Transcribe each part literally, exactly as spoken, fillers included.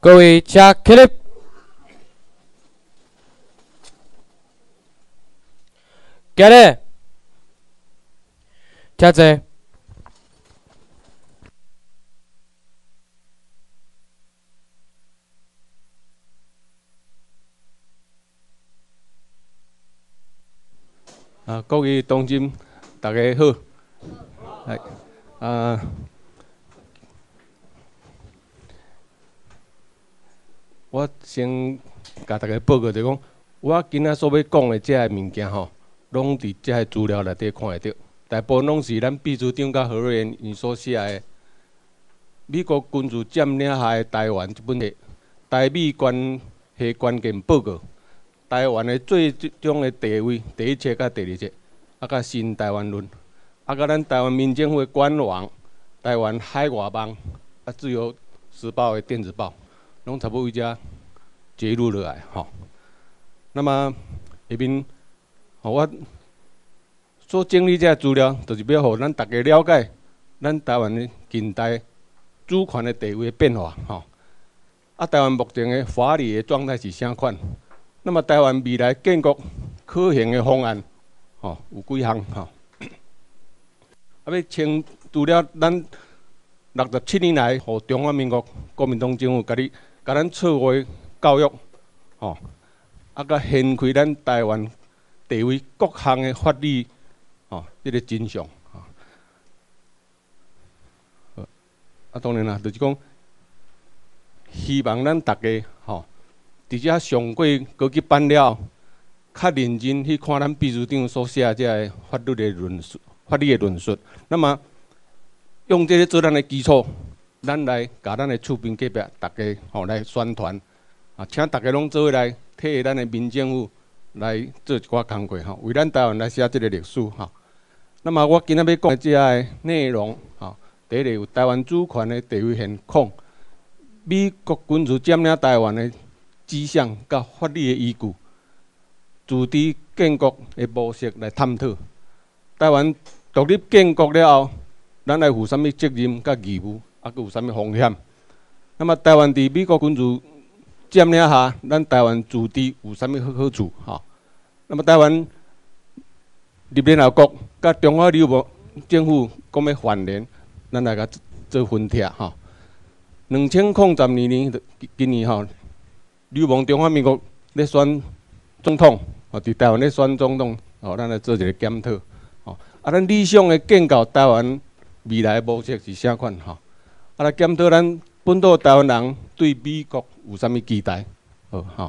各位请起立。今日，请坐。啊，各位同仁，大家好。係啊，我先甲大家報告就講，我今仔所要講的這個物件吼，攏佇這個資料內底看會到，大部分攏是咱秘書長甲何瑞元伊所寫的。美國軍事佔領下的台灣這本冊《台美關係關鍵報告》。台灣的最終的地位，第一冊甲第二冊，啊，甲新台灣論，啊，甲咱台灣民政府的官網、台灣海外網，啊，自由時報的電子報，攏差不多為遮揭露落來吼。那麼下面，吼我所整理這資料，就是要互咱大家了解咱台灣的近代主權的地位的變化吼。啊，台灣目前的法理的狀態是啥款？那麼台灣未來建國可行的方案，吼、哦、有幾項吼。啊，要清除了咱六十七年來，互中華民國國民黨政府甲你甲咱錯誤的教育，吼、哦，啊，甲掀開咱台灣地位各項的法律，吼、哦，這個真相。哦、啊，當然啦，就是講，希望咱大家，吼、哦。伫遮上過高級班了，較認真去看咱秘書長所寫這個法律的論述、法律的論述。那麼用這個做咱的基礎，咱來甲咱的厝邊隔壁大家吼來宣傳啊，請大家攏做伙來替咱的民政府來做一寡工作吼，為咱台灣來寫這個歷史吼。那麼我今仔要講的這個內容吼，第一個有台灣主權的地位現況，美國軍事佔領台灣的指向甲法律的依據，自治建國的模式來探討。台灣獨立建國了後，咱來負啥物責任甲義務，啊，佮有啥物風險？那麼台灣佇美國軍事佔領下，咱台灣自治有啥物好好處？吼，那麼台灣入聯合國，甲中華人民政府講要還聯，咱來甲做分拆吼。兩千零十二年，今年吼。流亡中華民國咧選總統，哦，佇台灣咧選總統，哦，咱來做一個檢討，哦，啊，咱理想的建構台灣未來的模式是啥款？吼，啊，來檢討咱本土台灣人對美國有啥物期待？好，吼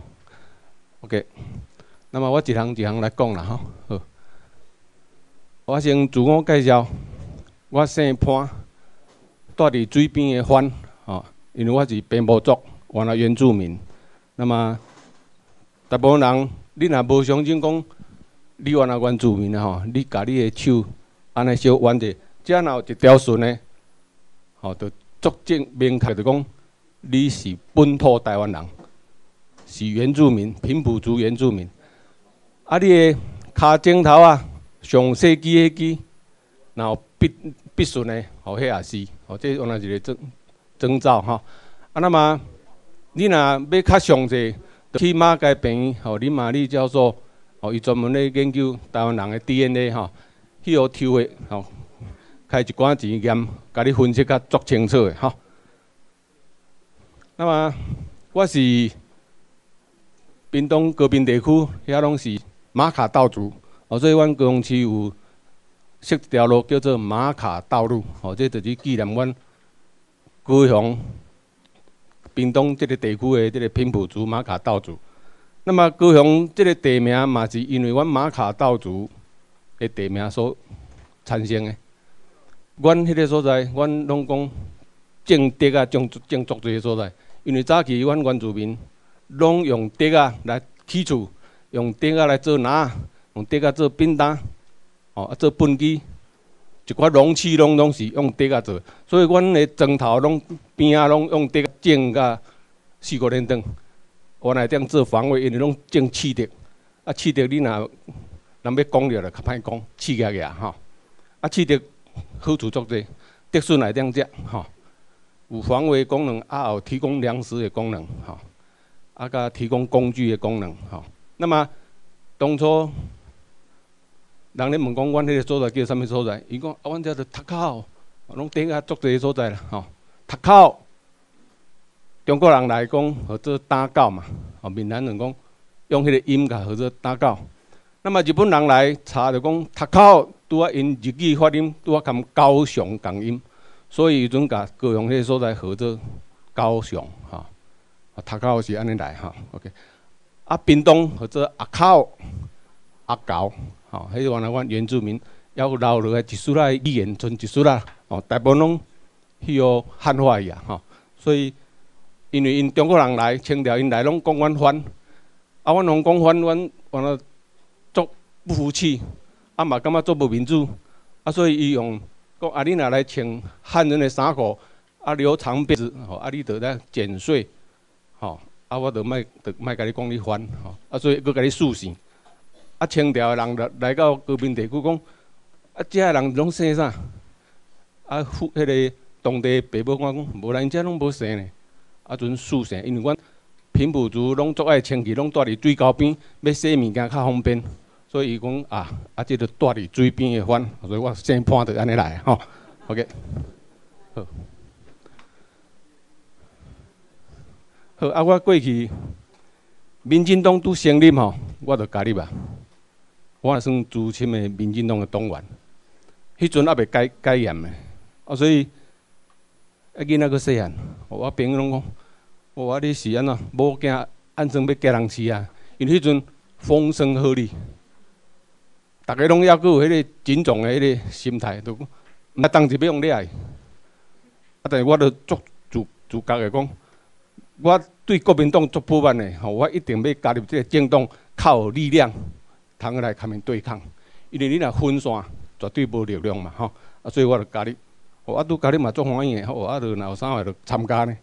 ，OK。那麼我一項一項來講啦，吼，好。我先自我介紹，我姓潘，住佇水邊的番，吼，因為我是平埔族，原來原住民。那麼，大部分人，你若無相信講，你原來原住民啊吼，你家你的手安尼小彎者，遮若有一條線呢，吼，就足證明確就講，你是本土台灣人，是原住民，平埔族原住民。啊，你的骹指頭啊，上細支迄支，然後必必順的，吼，迄也是，吼，這原來一個徵徵兆吼。啊，那麼。你若要較詳細，去馬街病，吼，林瑪麗教授，吼，伊專門咧研究台灣人的 D N A 吼，去互抽的，吼，開一寡錢驗，甲你分析較足清楚的，吼。那麼我是屏東高屏地區，遐攏是馬卡道族，哦，所以阮高雄市有設一條路叫做馬卡道路，吼，這就是紀念阮高雄。屏東這個地區的這個平埔族馬卡道族，那麼高雄這個地名嘛是因為阮馬卡道族的地名所產生的。阮迄個所在，阮攏講種竹啊，種種足濟所在，因為早期阮原住民攏用竹啊來起厝，用竹啊來做籃，用竹啊做便當，哦，啊做畚箕。一寡容器攏攏是用竹啊做，所以阮的磚頭攏邊啊攏用竹種甲四五連長，原來點做防衛，因為攏種刺竹，啊刺竹你若人要講着就較歹講，刺夾夾吼，啊刺竹好處足濟，竹筍來點食吼， 有防卫功能，啊有提供粮食的功能，吼，啊甲提供工具的功能，吼。那么当初人咧问讲，阮迄个所在叫啥物所在？伊讲啊，阮遮着塔口，拢顶啊足侪所在啦，吼。塔口，中国人来讲，或者打狗嘛，吼，闽南人讲用迄个音甲或者打狗。那么日本人来查就讲塔口拄啊因日语发音拄啊含高雄共音。所以，伊阵甲高雄迄个所在号做高雄，吼，啊，塔口是安尼来，吼 ，OK。啊，屏东或者阿口、阿狗，吼，迄原来阮原住民还有留落来一丝仔语言，剩一丝仔，哦，大部分拢去学汉化去啊，吼。所以，因为因中国人来，清朝因来拢讲阮番，啊，阮拢讲番，阮原来足不服气，啊嘛感觉足无民主，啊，所以伊用。讲啊，你若来穿汉人的衫裤，啊留长辫子，吼，啊你着来减税，吼，啊我着莫着莫甲你讲你反，吼，啊所以佫甲你肃信。啊清朝的人来来到高平地区讲，啊遮个人拢生啥？啊迄、那个当地爸母讲讲，无啦，因遮拢无生呢。啊阵肃信，因为阮平埔族拢足爱清气，拢住伫水沟边，要洗物件较方便。所以伊讲啊，啊，即个住伫水边的番，所以我生判着安尼来吼。OK， 好，好啊，我过去民进党拄成立吼，我着加入啊。我也算资深的民进党的党员，迄阵还未改改严的，啊，所以啊囡仔佫细汉，我朋友拢讲，我你是安怎某囝安怎要嫁人饲啊？因为迄阵风声鹤唳。大家拢抑佫有迄个紧张的迄个心态，都毋当时要用掠的。啊，但是我著足自自觉的讲，我对国民党足不满的，吼，我一定要加入这个政党，较有力量，通来甲面对抗。因为你若分散，绝对无力量嘛，吼。啊，所以我著加入。哦，啊，拄加入嘛足欢喜的，吼，啊，著若有啥话著参加呢。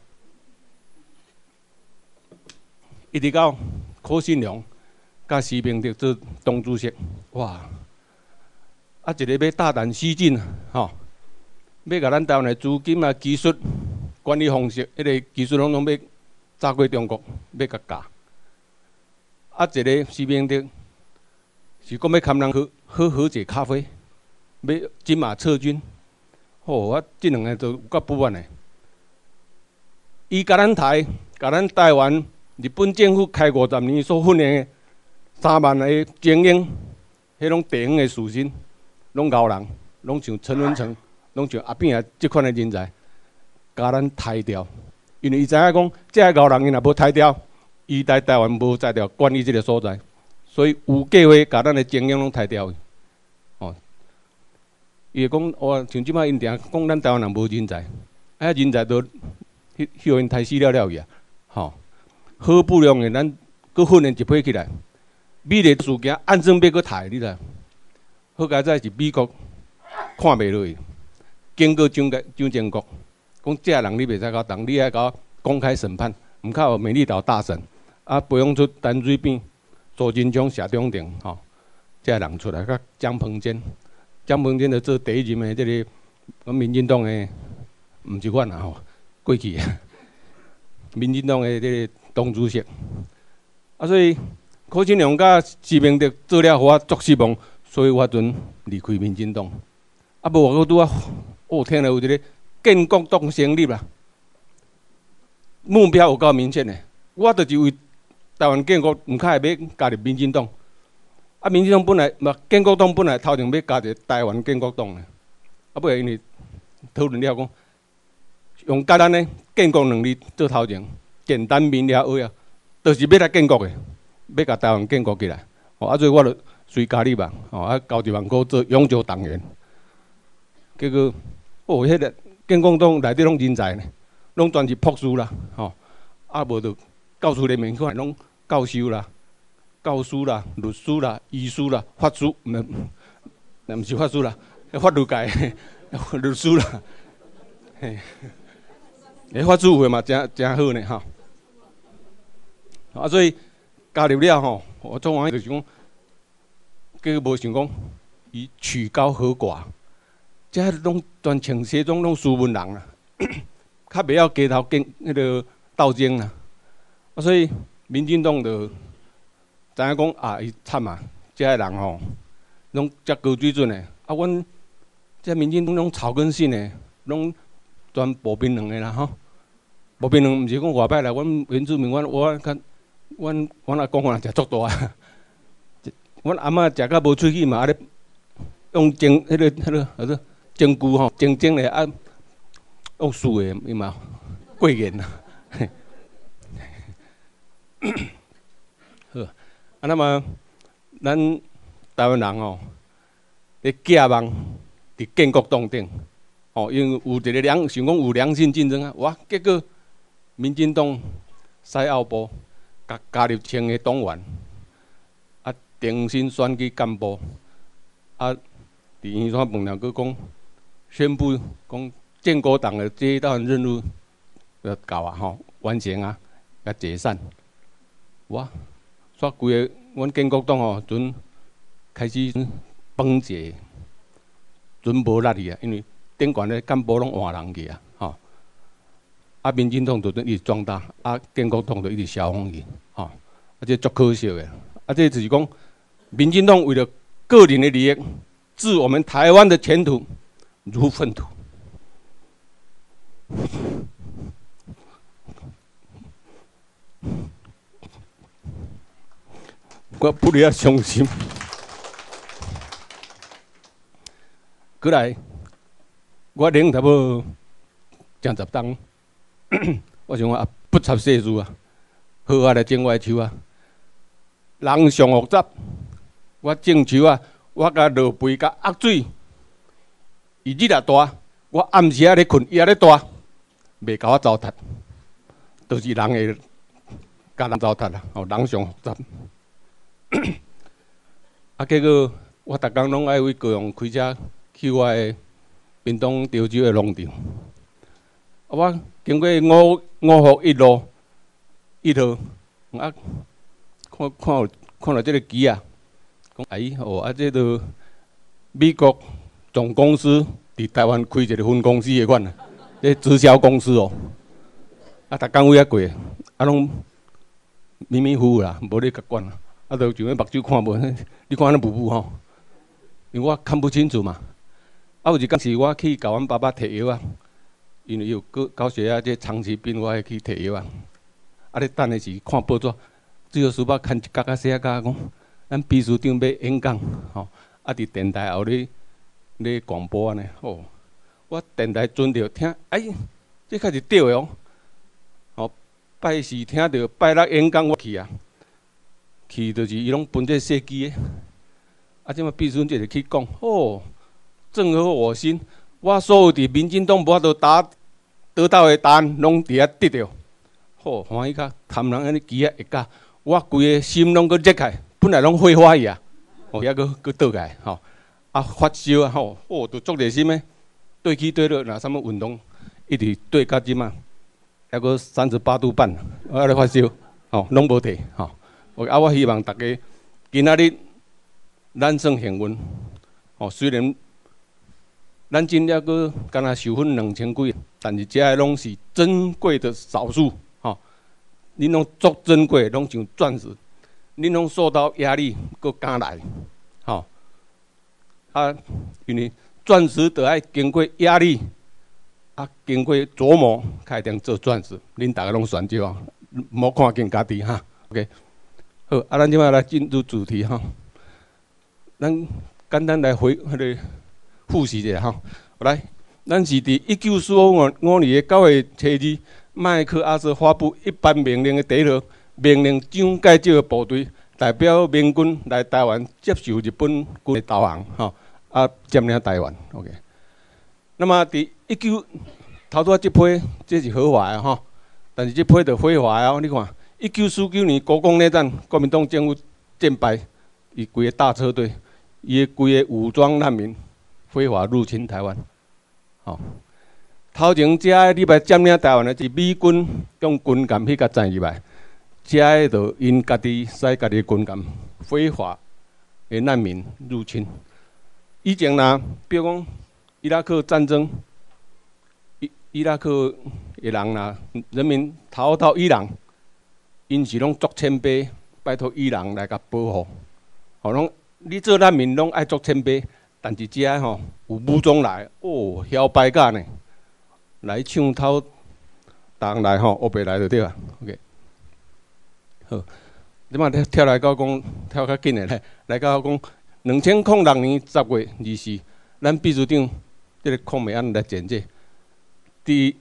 一直到柯信良。甲习明德做党主席，哇！啊，一个要大胆西进，吼，要甲咱台湾的资金啊、技术、管理方式，迄、那个技术拢拢要炸过中国，要甲教。啊，一个习明德是讲要堪人喝喝和解咖啡，要金马撤军。哦，我即两个都有够不满的。伊甲咱台、甲咱台湾、日本政府开五十年所训练的。三万个精英，迄种地方的士绅，拢牛人，拢像陈文成，拢像阿扁啊，即款的人才，甲咱抬掉。因为伊知影讲，这个牛人伊若无抬掉，伊在台湾无在条管理即个所在，所以有计划甲咱的精英拢抬掉。哦，伊会讲，哦，像即摆因定讲咱台湾人无人才，啊，人才都迄迄因抬死了了去啊，吼，好不容易咱佫训练一批起来。美丽事件按证要搁抬，你知？好佳在是美国看袂落去，经过蒋蒋经国，讲这人你袂使甲动，你爱甲公开审判，毋靠美丽岛大审，啊培养出陈水扁、周金昌、谢中庭，吼、哦，这人出来，甲江鹏坚，江鹏坚就做第一任的这个民进党的，毋是阮啊吼，过去的民进党的这个党主席，啊所以。柯信良甲习明德做了，互我足失望，所以我阵离开民进党。啊，无我拄啊，哦天啊，有一个建国党成立啦，目标有够明显的。我就是为台湾建国，毋较会要加入民进党。啊，民进党本来，嘛建国党本来头前要加入台湾建国党的，啊，尾因为讨论了讲，用简单的建国能力做头前，简单明了有啊，就是要来建国的。要甲台湾建国起来，哦，啊，所以我就随加入吧，哦，啊，交一万块做永久党员。结果，哦，迄个建国党内底拢人才呢，拢全是博士啦，吼、哦，啊，无就教书里面看，拢教授啦、教师啦、律师啦、医师啦、法师，毋，毋是法师啦，法律界律师啦，嘿，诶，法师有诶嘛，真真好呢，吼、啊，所以。加入了吼，我总讲就是讲，结果无想讲，伊曲高和寡，这拢全穿西装拢斯文人啦， 较袂晓街头竞迄个斗争啦。啊，所以民进党就知影讲啊，伊惨啊，遮个人吼，拢遮高水准诶。啊，阮遮民进党拢草根性诶，拢专薄槟榔诶啦吼。薄槟榔毋是讲外摆来，阮原住民，阮我较，阮阮阿公人食足大啊。阮阿嬷食甲无喙齿嘛，啊咧用蒸迄个迄个迄个蒸菇吼，蒸蒸诶啊，用素诶伊嘛过瘾啊。好，啊，那么咱台湾人吼，咧寄望伫建国党顶，吼，因为有一个良，想讲有良性竞争啊，哇，结果民进党西澳部甲加入清的党员，啊，重新选举干部，啊，伫圆山饭店佫讲宣布讲建国党的这一段任务要到啊，吼，完成啊，甲解散。哇，煞规个阮建国党吼，阵开始崩解，阵无力去啊，因为顶悬咧干部拢换人去啊，吼。啊，民进党就一直壮大，啊，建国党就一直消亡去，吼，啊，这足可惜的。啊，这就是讲，民进党为了个人的利益，置我们台湾的前途如粪土。我不了伤心。过来，我领差不多将十档，我想讲啊，不插细事啊，好啊来种我的树啊。人上复杂，我种树啊，我甲落肥甲压水，伊日啊大，我暗时啊咧困，伊也咧大，袂甲我糟蹋，都、就是人会甲人糟蹋啦。哦，人上复杂。啊，结果我逐工拢爱为高雄开车去我的屏东潮州的农场。啊，我经过五五福一路一号，啊，看看有看到这个机啊，讲哎哦，啊，这都美国总公司伫台湾开一个分公司的款啊，这直销公司哦。啊，逐工位遐过，啊，拢迷迷糊糊啦，无咧甲管啊。啊，就像目睭看无，你看安尼雾雾吼，因为我看不清楚嘛。啊，有一工是我去甲阮爸爸摕药啊，因为有高高血压，这长期病，我爱去摕药啊。啊，咧等的是看报纸，最后书包看一角啊写甲讲，咱秘书长要演讲，吼，啊，伫电台后咧咧广播安尼，哦，我电台准着听，哎，这开始对的哦，哦，拜四听着，拜六演讲我去啊。去就是伊拢分这设计的，啊，即马秘书长就去讲，哦，正合我心，我所有伫民进党无法度答得到的答案，拢伫遐得着，好欢喜甲贪人安尼记啊会甲，我规个心拢搁热开，本来拢火花去啊，哦，遐搁搁倒来，吼，啊发烧啊，吼，哦，就足热心的，对起对落，若啥物运动，一直对到即马，还搁三十八度半，我咧发烧，吼，拢无退，吼。啊！我希望大家今仔日咱算幸运，哦，虽然咱真了个敢若受分两千几，但是这拢是珍贵的少数，吼，恁拢足珍贵，拢像钻石，恁拢受到压力，搁敢来，吼，啊，因为钻石得爱经过压力，啊，经过琢磨，才会当做钻石。恁大家拢选择，莫看见家己哈 ，OK。好，啊，咱即摆来进入主题哈。咱简单来回迄个复习一下哈。来，咱是伫一九四五五年的九月初二，麦克阿瑟发布一般命令的第一条，命令蒋介石的部队代表民军来台湾接受日本军的投降，哈，啊，占领台湾。OK。那么伫一九头拄仔即批，这是合法的哈，但是即批就非法的哦，你看。一九四九年国共内战，国民党政府战败，伊规个大车队，伊个规个武装难民非法入侵台湾。吼、哦，头前遮个礼拜占领台湾的是美军用军舰去甲占入来，遮个就因家己使家己军舰非法的难民入侵。以前呐，比如讲伊拉克战争， 伊拉克的人啦，人民逃到伊朗，因是拢作谦卑，拜托伊朗来甲保护。吼，拢你做难民拢爱作谦卑，但是遮吼有武装来，哦，嚣摆甲呢，来抢偷，人来吼，乌白来就对啊。OK， 好，即马跳来到讲，跳较紧的咧，来到讲，两千零六年十月二四，咱秘书长即个控美案来简介。 第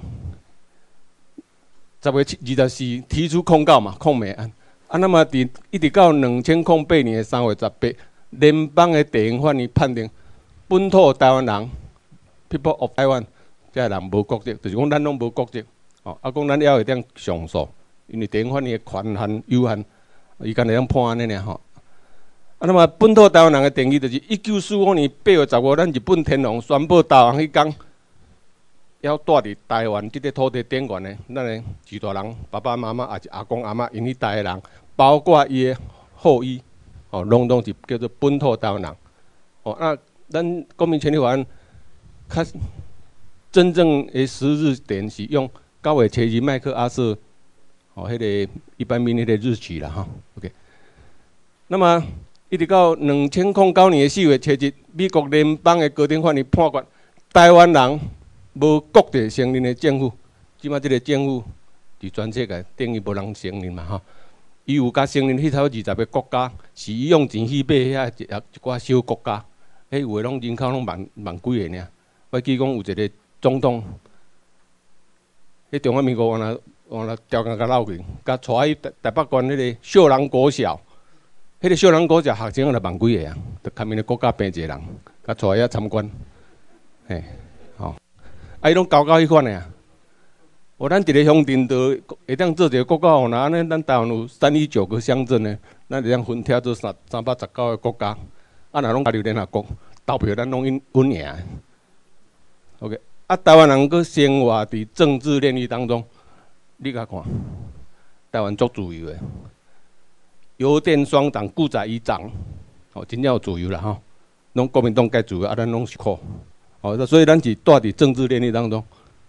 十月二十四提出控告嘛，控美案。啊，那么伫一直到两千零八年的三月十八，联邦的地方法院判定本土台湾人 （People of Taiwan） 这人无国籍，就是讲咱拢无国籍。哦，啊，讲咱还会当上诉，因为地方法院的权限有限，伊干会当判安尼尔吼。啊，那么本土台湾人的定义就是一九四五年八月十五，咱日本天皇宣布台湾迄天。 要住伫台湾即个土地边缘的，咱的许大人、爸爸妈妈也是阿公阿嬷，因去台的人，包括伊的后裔，哦，拢拢是叫做本土台湾人。哦，那咱公民权利法案，较真正的时日点是用九月七日麦克阿瑟，哦，迄、那个一般民迄个日期啦，哈 ，OK。那么一直到两千零九年的四月七日，美国联邦的高等法院判决台湾人。 无国际承认的政府，即马即个政府伫全世界等于无人承认嘛吼。伊有甲承认迄头二十个国家，是伊用钱去买遐一一寡小国家，迄有诶拢人口拢万万几个尔。我记讲有一个总统，迄中华民国原来原来调工甲闹去，甲带去台台北县迄个秀兰国小，迄、那个秀兰国小学生就万几个啊，就看面个国家变一个人，甲带去遐参观，嘿。 啊，伊拢搞到迄款的啊！哦，咱一个乡镇都会当做一个国家哦，那安尼咱台湾有三十九个乡镇呢，咱会当分拆做三三百十九个国家。啊，若拢加入联合国投票，咱拢因稳赢。OK， 啊，台湾人搁生活伫政治炼狱当中，你甲看，台湾足自由的，邮电双党固在一掌，哦，真正有自由啦吼。拢国民党该自由，啊，咱拢是苦。 哦，所以咱是住伫政治炼狱当中。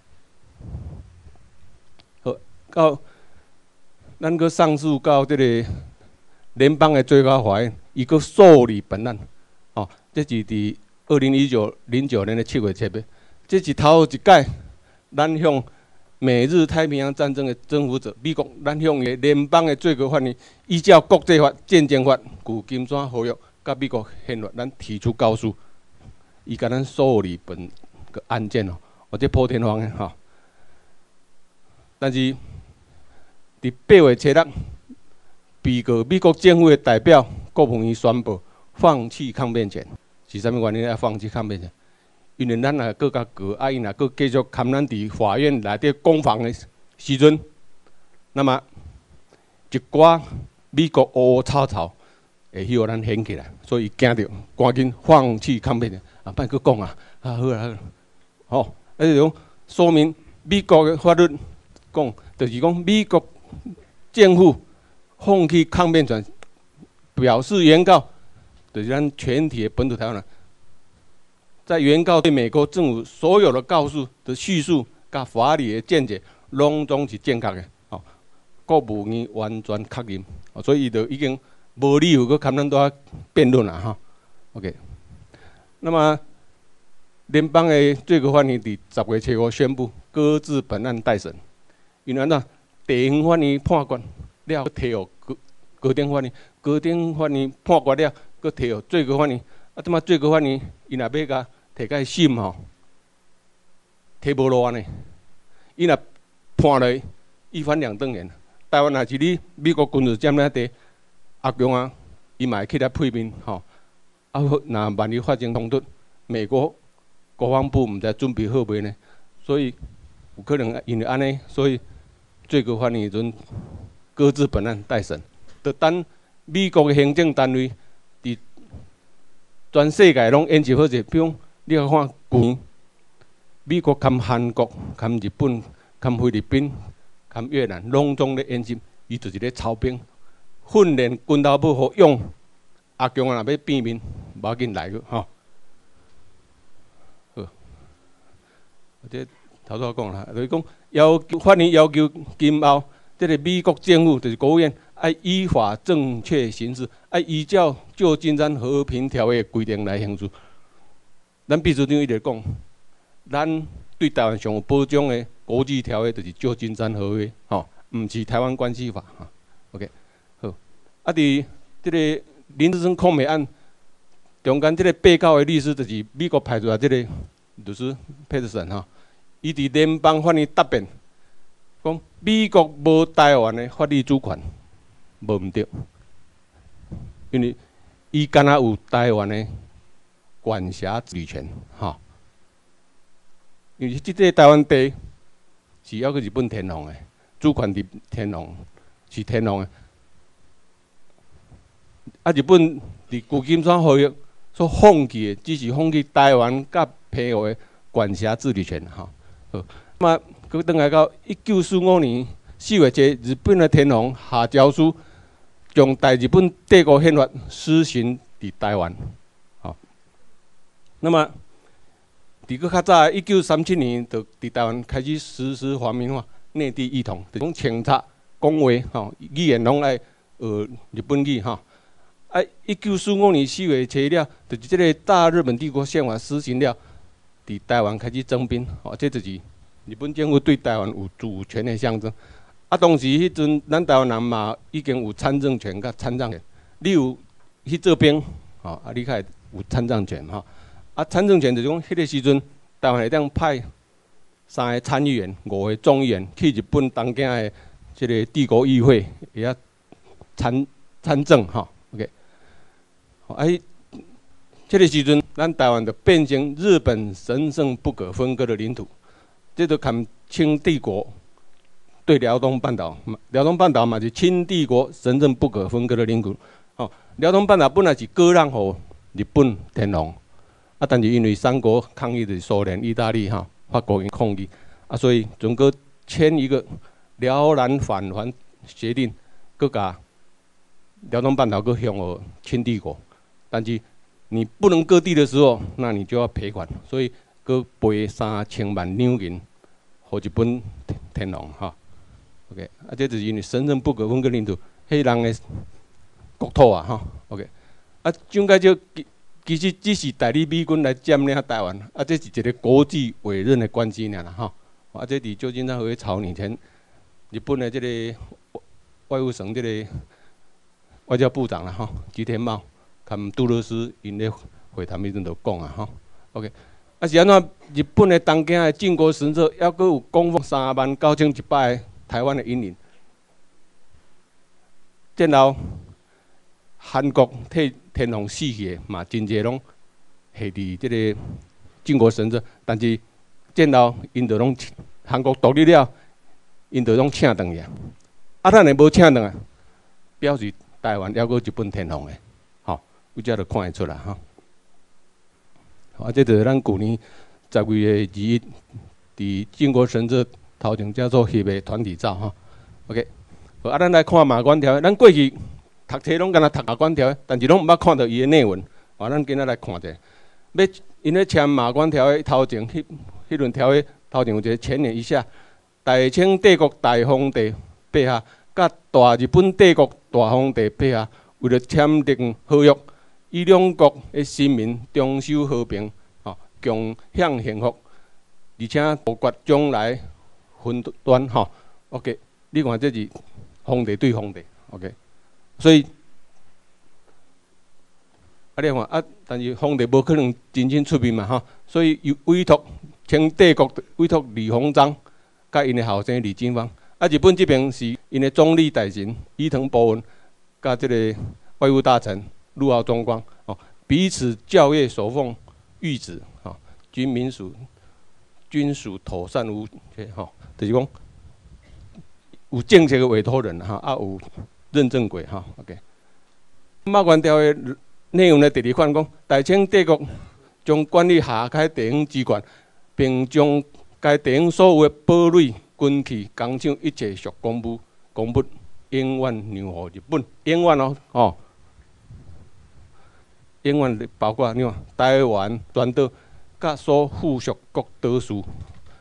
好，到咱搁上诉到这个联邦的最高法院，伊搁受理本案。哦，这是伫二零一九零九年的七月七日，这是头一届咱向美日太平洋战争的征服者美国，咱向个联邦的最高法院依照国际法、战争法、旧金山合约、甲美国宪法，咱提出告诉。 伊甲咱受理本个案件哦，或者破天荒的吼。但是伫八月七日，被告美国政府的代表郭鹏仪宣布放弃抗辩权。是啥物原因要放弃抗辩权？因为咱若搁较过，啊，因若搁继续含咱伫法院内底攻防的时阵，那么一寡美国乌乌草草会希望咱掀起来，所以惊着赶紧放弃抗辩权。 啊，别搁讲啊！啊，好啦，好，哦，啊，就讲说明美国的法律讲，就是讲美国政府放弃抗辩权，表示原告，就是咱全体的本土台湾人，在原告对美国政府所有的告诉的叙述、甲法理的见解，拢总是正确的。哦，国务院完全确认，哦，所以伊就已经无理由搁跟咱多辩论啦，哈。OK。 那么，联邦的最高法院伫十月七号宣布搁置本案待审。因为哪地方法院判决了，提互高高等法院，高等法院判决了，搁提互最高法院。啊，即马最高法院伊若要甲提甲伊审吼，提无落安尼。伊若判落一翻两瞪眼。台湾若是你美国军事占领地，阿强啊，伊嘛会起来配面吼。 啊，那万一发生冲突，美国国防部毋知准备好未呢？所以有可能因为安尼，所以最高法院阵搁置本案待审，就等美国的行政单位伫全世界拢演习好势，比如你看看去年美国、含韩国、含日本、含菲律宾、含越南，拢总咧演习，伊就是咧操兵训练军头部好用。 阿强啊，若要变面，无要紧来个吼。好，或者头拄讲啦，就是讲要求法院要求今后，这个美国政府就是国务院，爱依法正确行事，爱依照旧金山和平条约规定来行事。咱秘书长一直讲，咱对台湾上有保障的国际条约就是旧金山合约，吼，毋是台湾关系法，哈 ，OK， 好。啊，伫这个林志升控美案中间，这个被告的律师就是美国派出来这个律师 Pescadores 哈，伊伫联邦法院答辩，讲美国无台湾的法律主权，无毋对，因为伊敢若有台湾的管辖治理权，哈。因为即个台湾地是要去日本天皇的，主权伫天皇，是天皇的。啊，日本伫旧金山合约所放弃的，只是放弃台湾甲澎湖的管辖治理权，哈。好，那么佮倒来到一九四五年四月节，日本的天皇下诏书，将大日本帝国宪法施行伫台湾，好。那么伫佮较早，一九三七年就伫台湾开始实施皇民化、内地一统，就讲清查、讲话、吼语言拢爱学日本语，吼。啊，一九四五年四月七了，就是即个大日本帝国宪法施行了，伫台湾开始征兵，吼，这就是日本政府对台湾有主权的象征。啊，当时迄阵，咱台湾人嘛已经有参政权甲参战权，你有去做兵，吼，啊，你才有参战权，吼。啊，参政权就是讲，迄个时阵，台湾会当派三个参议员、五个众议员去日本东京的即个帝国议会，会晓参参政，吼 ，OK。啊，这个时阵，咱台湾就变成日本神圣不可分割的领土，这就看清帝国对辽东半岛，辽东半岛嘛是清帝国神圣不可分割的领土。哦，辽东半岛本来是割让给日本天皇。啊，但是因为三国抗议，就是苏联、意大利、哈、法国因抗议，啊，所以总个签一个辽南返还协定，佮甲辽东半岛佮向予清帝国。但是你不能割地的时候，那你就要赔款，所以佮赔三千万两银，给日本天皇哈。OK， 啊，这就是因为神圣不可分割领土，迄人的国土啊哈。OK， 啊，蒋介石。其实只是代理美军来占领台湾，啊，这是一个国际委任的关系尔啦，吼。啊，这伫旧金山合约草拟前，日本的这个外务省这个外交部长啦，吼，吉田茂，跟杜勒斯因咧会谈迄阵就讲啊，吼 ，OK， 啊是安怎？日本的东京的靖国神社，还阁有供奉三万九千一百个台湾的英灵，然后韩国替天皇死去的嘛，真侪拢下伫即个靖国神社，但是战后因着拢韩国独立了，因着拢请转去啊。啊，咱会无请转啊，表示台湾还阁日本天皇的，吼，有遮就看会出来吼。啊，这就是咱旧年十月的二一，伫靖国神社头前叫做翕的团体照吼。OK， 好，啊，咱来看马关条约，咱过去。读册拢敢若读马关条约，但是拢毋捌看到伊的内文。啊，咱今仔来看者，要因咧签马关条约头前，迄迄轮条约头前有一个前言一下，大清帝国大皇帝陛下甲大日本帝国大皇帝陛下为了签订合约，以两国的人民终守和平，吼，共享幸福，而且杜绝将来分断，吼。OK， 你看这是皇帝对皇帝 ，OK。所以，啊，你看啊，但是皇帝无可能真正出面嘛，吼，所以又委托清帝国委托李鸿章，甲因的后生李经方，啊，日本这边是因的总理大臣伊藤博文，甲这个外务大臣陆奥中光，哦，彼此校阅守奉谕旨，吼，军民属军属妥善无缺，吼，就是讲有正式的委托人，哈，啊有。认证过哈 ，OK。马关条约内容的第二款讲，大清帝国将管理下开地方资源，并将该地方所有的堡垒、军器、工厂一切属公务公物，永远让予日本。永远哦，哦，永远包括你看台湾全岛甲所附属各岛属，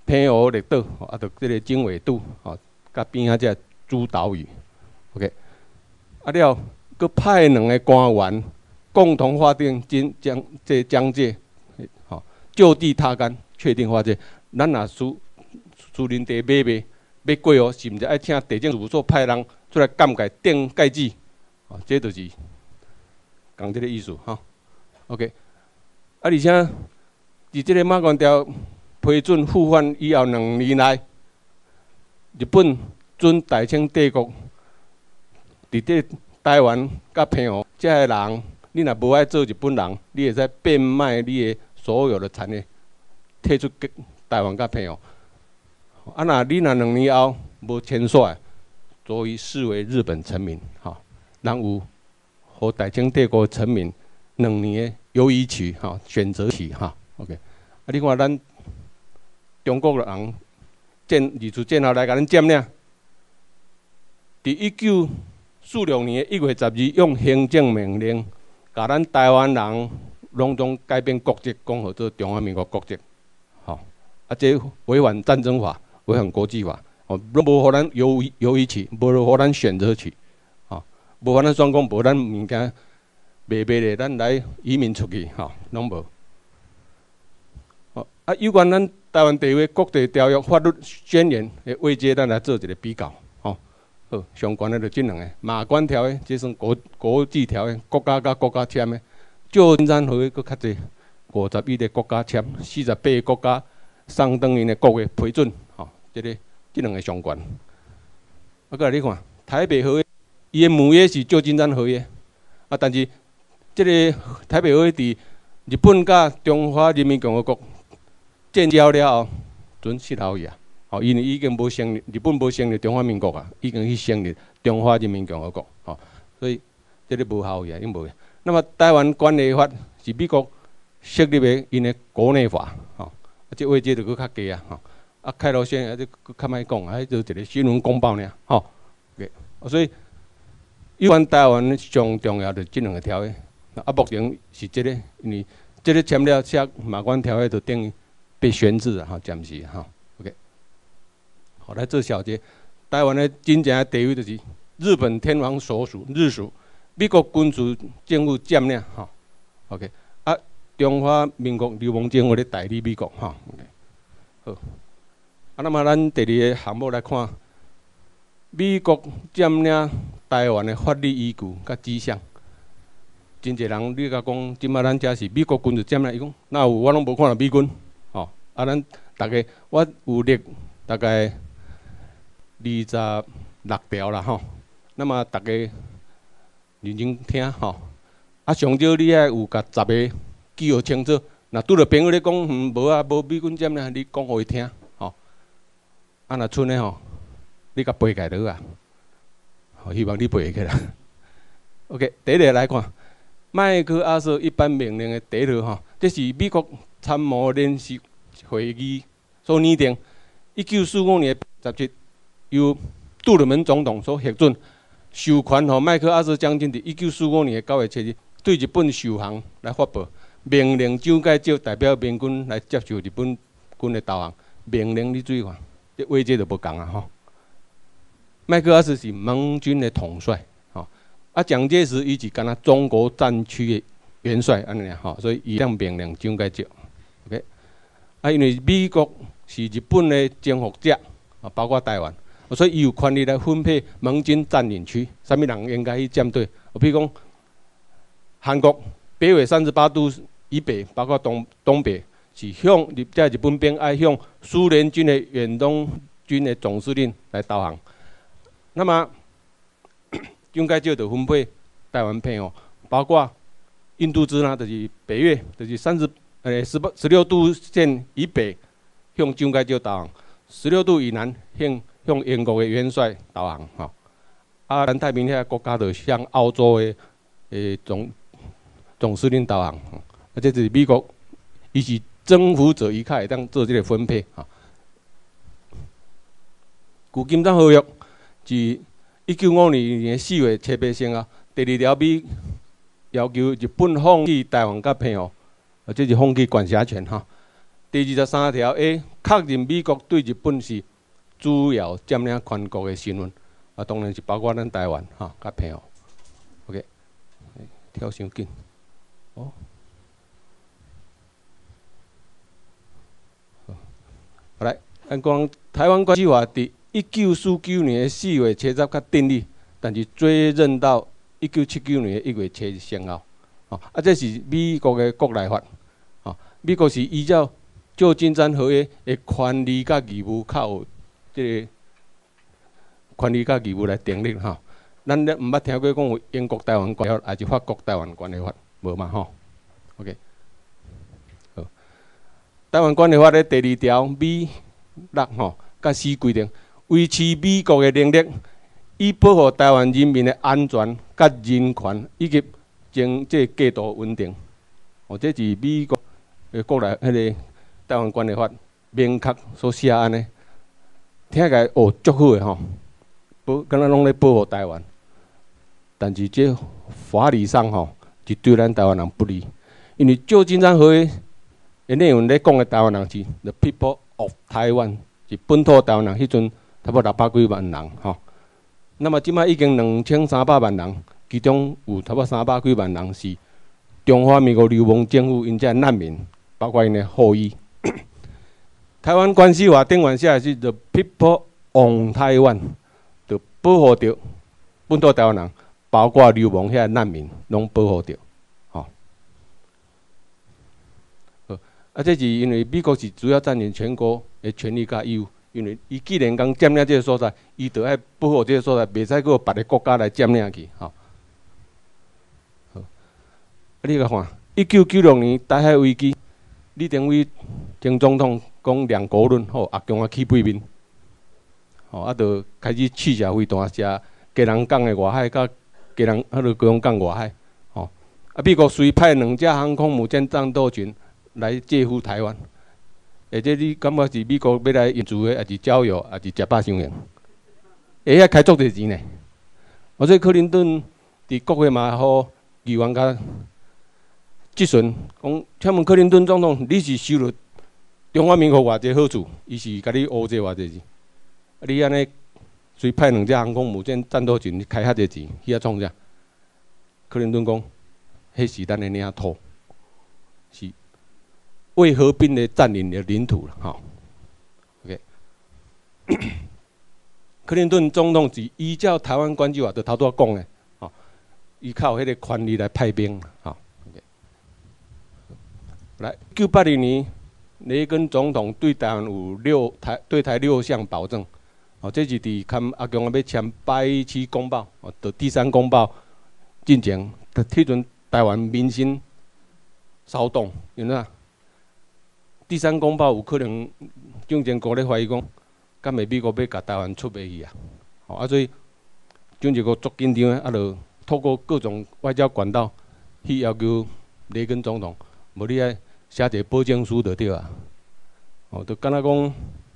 澎湖列岛，啊，着即个经纬度，吼，甲边仔只诸岛屿 ，OK， 啊了，佮派两个官员共同划定经疆这疆界，吼，就地他干，确定划界。咱若私私人地买卖要过哦，是毋是爱请地政事务所派人出来监界定界址？哦，这就是讲这个意思，吼 ，OK， 啊，而且伫这个马关条批准复返以后两年来，日本准大清帝国伫这台湾甲澎湖遮个人，你若无爱做日本人，你会使变卖你的所有的产业，退出台湾甲澎湖。啊，若你若两年后无签署，足以视为日本臣民，吼，人有和大清帝国臣民两年的犹豫期，吼，选择期，哈 ，OK。啊，你看咱中国人建二次战后来甲咱占领，伫一九四六年的一月十二，用行政命令，甲咱台湾人拢总改变国籍，讲号做中华民国国籍，吼，啊，这违反战争法，违反国际法，哦，拢无互咱犹豫犹豫期，无互咱选择期，吼，无互咱选讲，无咱物件卖卖咧，咱来移民出去，吼，拢无。哦，啊，有关咱台湾地位国际条约、法律宣言的位阶，咱来做一个比较，吼。好，相关的就这两个马关条约，这算国国际条约，国家甲国家签的。旧金山合约佫较济，五十一个国家签，四十八个国家相当于的国会批准，吼，这个这两个相关。啊，再来你看台北合约，伊的母约是旧金山合约，啊，但是这个台北合约伫日本甲中华人民共和国建交了后，准失效去啊。吼，因为已经无成立，日本无成立中华民国啊，已经去成立中华人民共和国，吼，所以这个无效去啊，已经无。那么台湾关系法是美国设立的因的国内法，吼，啊，这位阶就佫较低啊，吼，啊，开罗宣言这佫较歹讲，啊，就一个新闻公报尔，吼，所以有关台湾上重要的这两个条约，啊，目前是这个，因为这个签了写马关条约就等于被悬置了，吼，暂时，吼。好，来做小结。台湾的真正的地位就是日本天皇所属，日属，美国军事政府占领，吼 ，OK。啊，中华民国流氓政府咧代理美国，吼 ，OK。好，啊，那么咱第二个项目来看，美国占领台湾的法律依据甲迹象。真侪人你甲讲，即摆咱遮是美国军事占领，伊讲哪有我拢无看到美军，吼。啊，咱大概我有列大概。二十六条啦吼，那么大家认真听吼。啊，上少你爱有甲十个记号清楚。若拄着朋友咧讲，嗯，无啊，无美军占领，你讲互伊听吼。啊，若剩诶吼，你甲背起落啊。吼，希望你背起来。OK， 第一个来看，麦克阿瑟一般命令的第一条吼，这是美国参谋联席会议所拟定，一九四五年十七。由杜鲁门总统所核准，授权予麦克阿瑟将军伫一九四五年九月七日对日本受降来发布，命令蒋介石代表民军来接受日本军的投降。命令你注意看，这位阶就无共啊吼。麦克阿瑟是盟军的统帅，吼，啊蒋介石伊是干那中国战区的元帅安尼吼，所以伊当命令蒋介石 ，OK。啊，因为美国是日本的征服者，啊，包括台湾。所以伊有权利来分配盟军占领区，啥物人应该去占对？比如讲，韩国北纬三十八度以北，包括东东北，是向日在日本边爱向苏联军的远东军的总司令来投降。那么，蒋介石就分配台湾澎湖，包括印度支那，就是北越，就是三十呃十八十六度线以北向蒋介石投降，十六度以南向。向英国的元帅投降，吼，啊，南太平洋国家就向澳洲的诶总总司令投降，啊，这就是美国，伊是征服者，伊较会当做这个分配，哈。旧金山合约是一九五二年四月七八生啊，第二条美要求日本放弃台湾甲澎湖，啊，这是放弃管辖权，哈。 第二十三条 A 确认美国对日本是主要占领权国的身份，啊，当然是包括咱台湾哈，甲平哦。OK， 跳伤紧，哦。好来，咱讲台湾关系法伫一九四九年的四月七十才订立，但是追认到一九七九年的一月七日生效。哦，啊，这是美国的国内法。哦，美国是依照旧金山合约的权利甲义务，较有即个权利甲义务来订立吼。咱咧毋捌听过讲有英国台湾关系法，还是法国台湾关系法，无嘛吼 ？OK。好，台湾关系法咧第二条 B 六吼，甲 C 规定，维持美国的能力，以保护台湾人民的安全、甲人权以及经济制度稳定。哦，这是美国的国内迄个台湾关系法明确所写安尼，听起来哦足好诶吼，保敢若拢咧保护台湾，但是这法理上吼是对咱台湾人不利，因为旧金山合约的内容咧讲的台湾人是 the people of Taiwan， 是本土台湾人，迄阵差不多六百几万人吼。那么即摆已经两千三百万人，其中有差不多三百几万人是中华民国流亡政府因遮难民，包括因的后裔。台湾关系法顶完写的是 the people on Taiwan， 就保护着本土台湾人，包括流亡遐难民，拢保护着。吼、哦，啊，这是因为美国是主要占领全国的权利甲义务，因为伊既然讲占领这个所在，伊就爱保护这个所在，袂使搁别个国家来占领去。吼、哦，好，啊，你甲看，一九九六年台海危机，李登辉前总统讲两国论，吼，阿强啊起背面，吼，啊，就开始试射飞弹，射基隆港的外海，甲基隆迄个基隆港外海，吼，啊，美国随派两架航空母舰战斗群来介护台湾。或者你感觉是美国要来援助的，还是招摇，还是食饱伤用？会遐开足侪钱呢？我说克林顿伫国会嘛好议员甲质询，讲请问克林顿总统，你是收入中华民国偌济好处？伊是甲你乌这偌济钱？啊，你安尼随派两只航空母舰战斗群开遐济钱，去遐创啥？克林顿讲，迄是咱的领土，是为和平的占领的领土了，吼。OK， 克林顿总统是依照台湾关系法，就头拄仔讲的，吼，伊靠迄个权力来派兵，吼。OK， 来，一九八零年。雷根总统对台湾有六台对台六项保证，哦，这是伫签阿强要签八一七公报，哦，就第三公报进前，迄阵台湾民心骚动，因为啊，第三公报有可能中间国咧怀疑讲，敢会美国要甲台湾出卖去啊？哦，啊，所以中间国足紧张的，啊，就透过各种外交管道去要求雷根总统，无你爱。写一个保证书就对啊，哦，就敢若讲，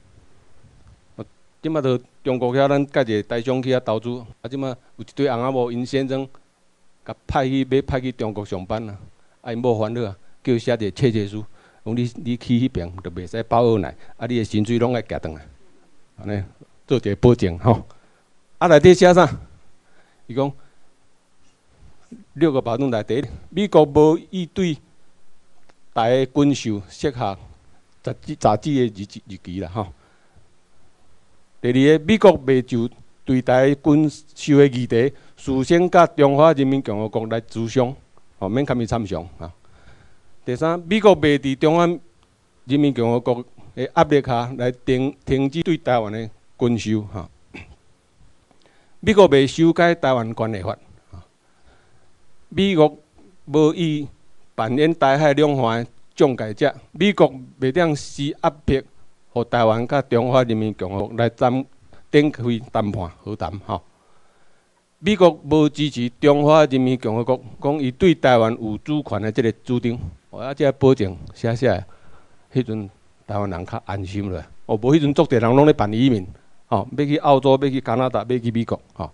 即马就中国遐咱介一个台商去遐投资，啊，即马有一对翁仔某因先生，甲派去要派去中国上班啊，啊，因某烦恼啊，叫伊写一个切结书，讲你你去迄边就袂使包二奶，啊，你的薪水拢爱夹转来，安尼做一个保证吼。啊，内底写啥？伊讲六个保证内底，美国无意对台军售设下杂志杂志的日日期啦，吼。第二个，美国未就对台军售的议题，事先甲中华人民共和国来咨商，吼，免甲伊参详啊。第三，美国未伫中华人民共和国的压力下来停停止对台湾的军售，吼。美国未修改台湾关系法，美国无意扮演台海两岸中介者，美国袂当施压迫，互台湾甲中华人民共和国来展展开谈判和谈吼。美国无支持中华人民共和国讲伊对台湾有主权的即个主张，啊，即个保证写写的，迄阵台湾人较安心了。哦，无迄阵足侪人拢咧办移民，吼，要去澳洲，要去加拿大，要去美国，吼。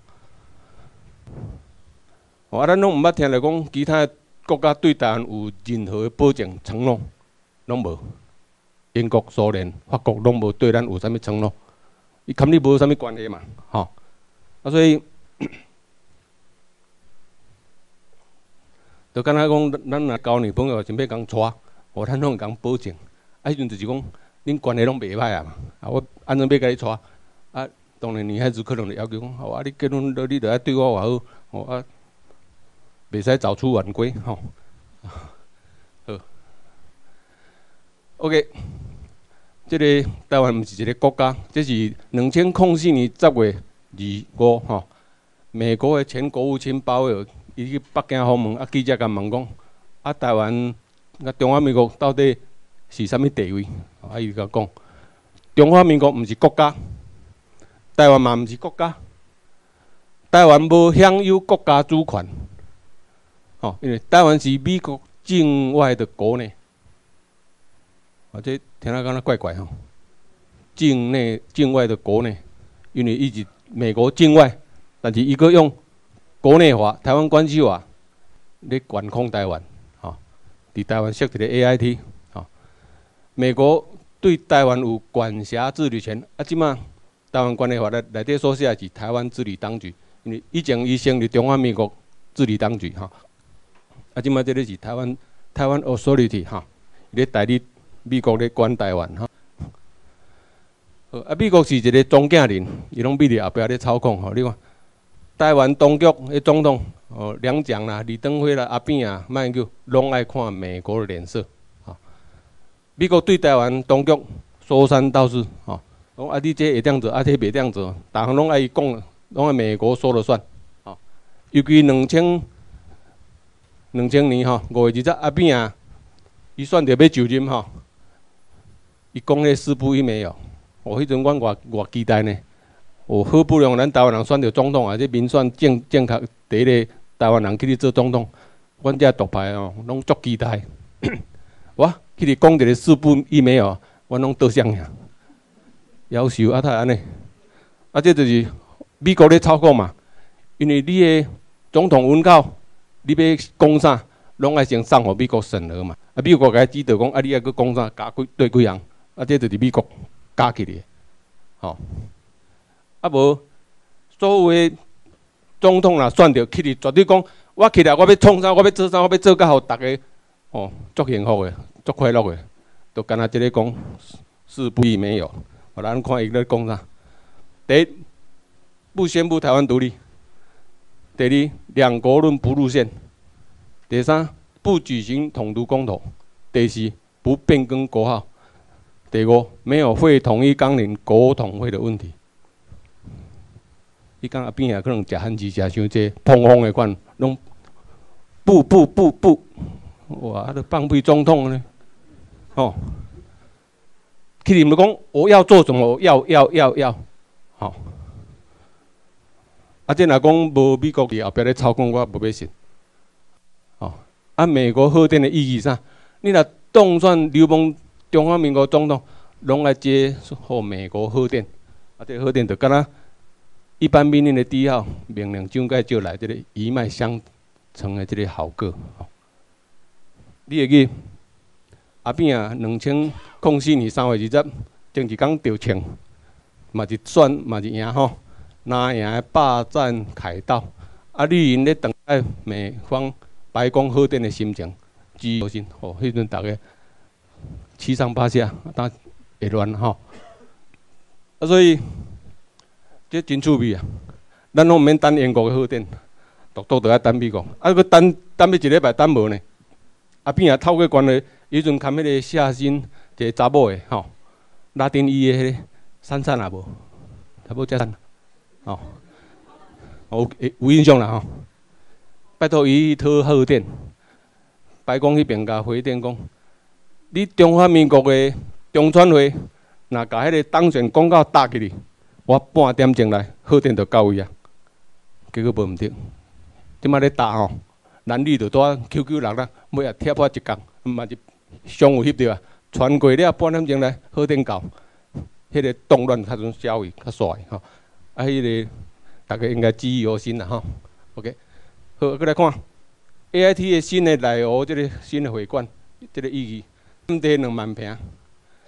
哦，啊，咱拢毋捌听着讲其他国家对台湾有任何的保证承诺，拢无。会英国、苏联、法国拢无对咱有啥物承诺，伊跟你无啥物关系嘛，吼、哦。啊，所以，就敢若讲，咱若交女朋友，想要共娶，哦，咱拢会共保证。啊，迄阵就是讲，恁关系拢袂歹啊嘛。啊，我安怎要甲你娶？啊，当然女孩子可能就要求讲，哦，啊，你结婚了，你着爱对我偌好，哦啊，袂使早出晚归，吼、哦。好 ，OK。这个台湾毋是一个国家，这是两千零四年十月二五吼，美国的前国务卿鲍威尔伊去北京访问，啊记者甲问讲，啊台湾啊中华民国到底是啥物地位？啊伊甲讲，中华民国毋是国家，台湾嘛毋是国家，台湾无享有国家主权，吼、哦，因为台湾是美国境外的国内。啊，这听啊，敢若怪怪吼。境内、境外的国内，因为伊是美国境外，但是伊阁用国内法、台湾关系法咧管控台湾，吼、哦。伫台湾设一个 A I T， 吼、哦。美国对台湾有管辖治理权，啊，即马台湾关系法内内底所写是台湾治理当局，因为以前伊成立中华民国治理当局，吼、哦。啊，即马这个是台湾台湾 Authority， 吼、哦，咧代理。美国咧管台湾吼，啊，美国是一个庄稼人，伊拢秘伫后壁咧操控吼。你看，台湾当局诶总统哦，两蒋啦、李登辉啦、阿扁啊、马英九，拢爱看美国的脸色。吼，美国对台湾当局说三道四，吼，讲啊你这会当做，啊这袂当做，逐项拢爱伊讲，拢爱美国说了算。吼，尤其两千两千年吼五月二十，阿扁啊，伊选着要就任吼。伊讲迄四不一没有，哦，迄阵阮偌偌期待呢。哦，好不容易咱台湾人选着总统啊，这民选正正确第一个台湾人去咧做总统，阮遮独派哦，拢足期待。我去咧讲一个四不一没有，阮拢倒向呀，夭寿啊，太安尼。啊，这就是美国咧操控嘛，因为你的总统文告，你要讲啥，拢爱先送互美国审核嘛。啊，美国甲伊指导讲，啊，你还佫讲啥，加几对几项。啊，这就是美国加起来，吼、哦。啊无，所有的总统若选着去哩，绝对讲，我起来我要创啥，我要做啥，我要做甲互大家，哦，足幸福的，足快乐的，都干那即个讲，是不亦没有。好，咱看伊咧讲啥。第一，不宣布台湾独立；第二，两国论不入宪；第三，不举行统独公投；第四，不变更国号。第五，没有会统一纲领国统会的问题。伊讲阿扁啊，可能食番薯食伤济，碰风的款，拢不不不不，哇，啊，都放屁总统呢，哦，去你们讲我要做什么，要要要要，好、哦，啊，这若讲无美国伫后壁咧操控，我无要信。哦，啊，美国核电的意义啥？你若当选流氓。中华民国总统拢来接受美国核电，啊，这个、核电就敢若一般命令的第一号命令蒋介石来这个一脉相承的这个好个。哦、你会记阿扁啊，两千零四年三月二十，前一天就请，嘛是选嘛是赢吼，哪赢的霸占凯道，啊，绿营咧等待美方白宫核电的心情，支持心，哦，迄阵大家。七上八下，当会乱吼。啊，所以这真趣味啊！咱拢毋免等英国的核电，独独着爱等美国。啊，佮等等要一礼拜等无呢？啊，边啊透过关系，迄阵看迄个夏新一个查某的吼，拉丁裔的迄个珊珊也无，查某遮珊，吼，有有印象啦吼。拜托伊讨核电，白宫迄边甲回电讲。你中华民国的中选会，若甲迄个当选广告打起哩，我半点钟内核电就到位啊。结果无毋对，即摆咧打吼，男女就带 Q Q 六啦，每日贴破一工，嘛是相有翕着啊。传过了半点钟内核电到，迄个动乱较阵消去较煞吼。啊，迄个大家应该记忆犹新啦吼。OK， 好，再来看 A I T 的新的内湖，即个新的会馆，即个意义。占地两万平，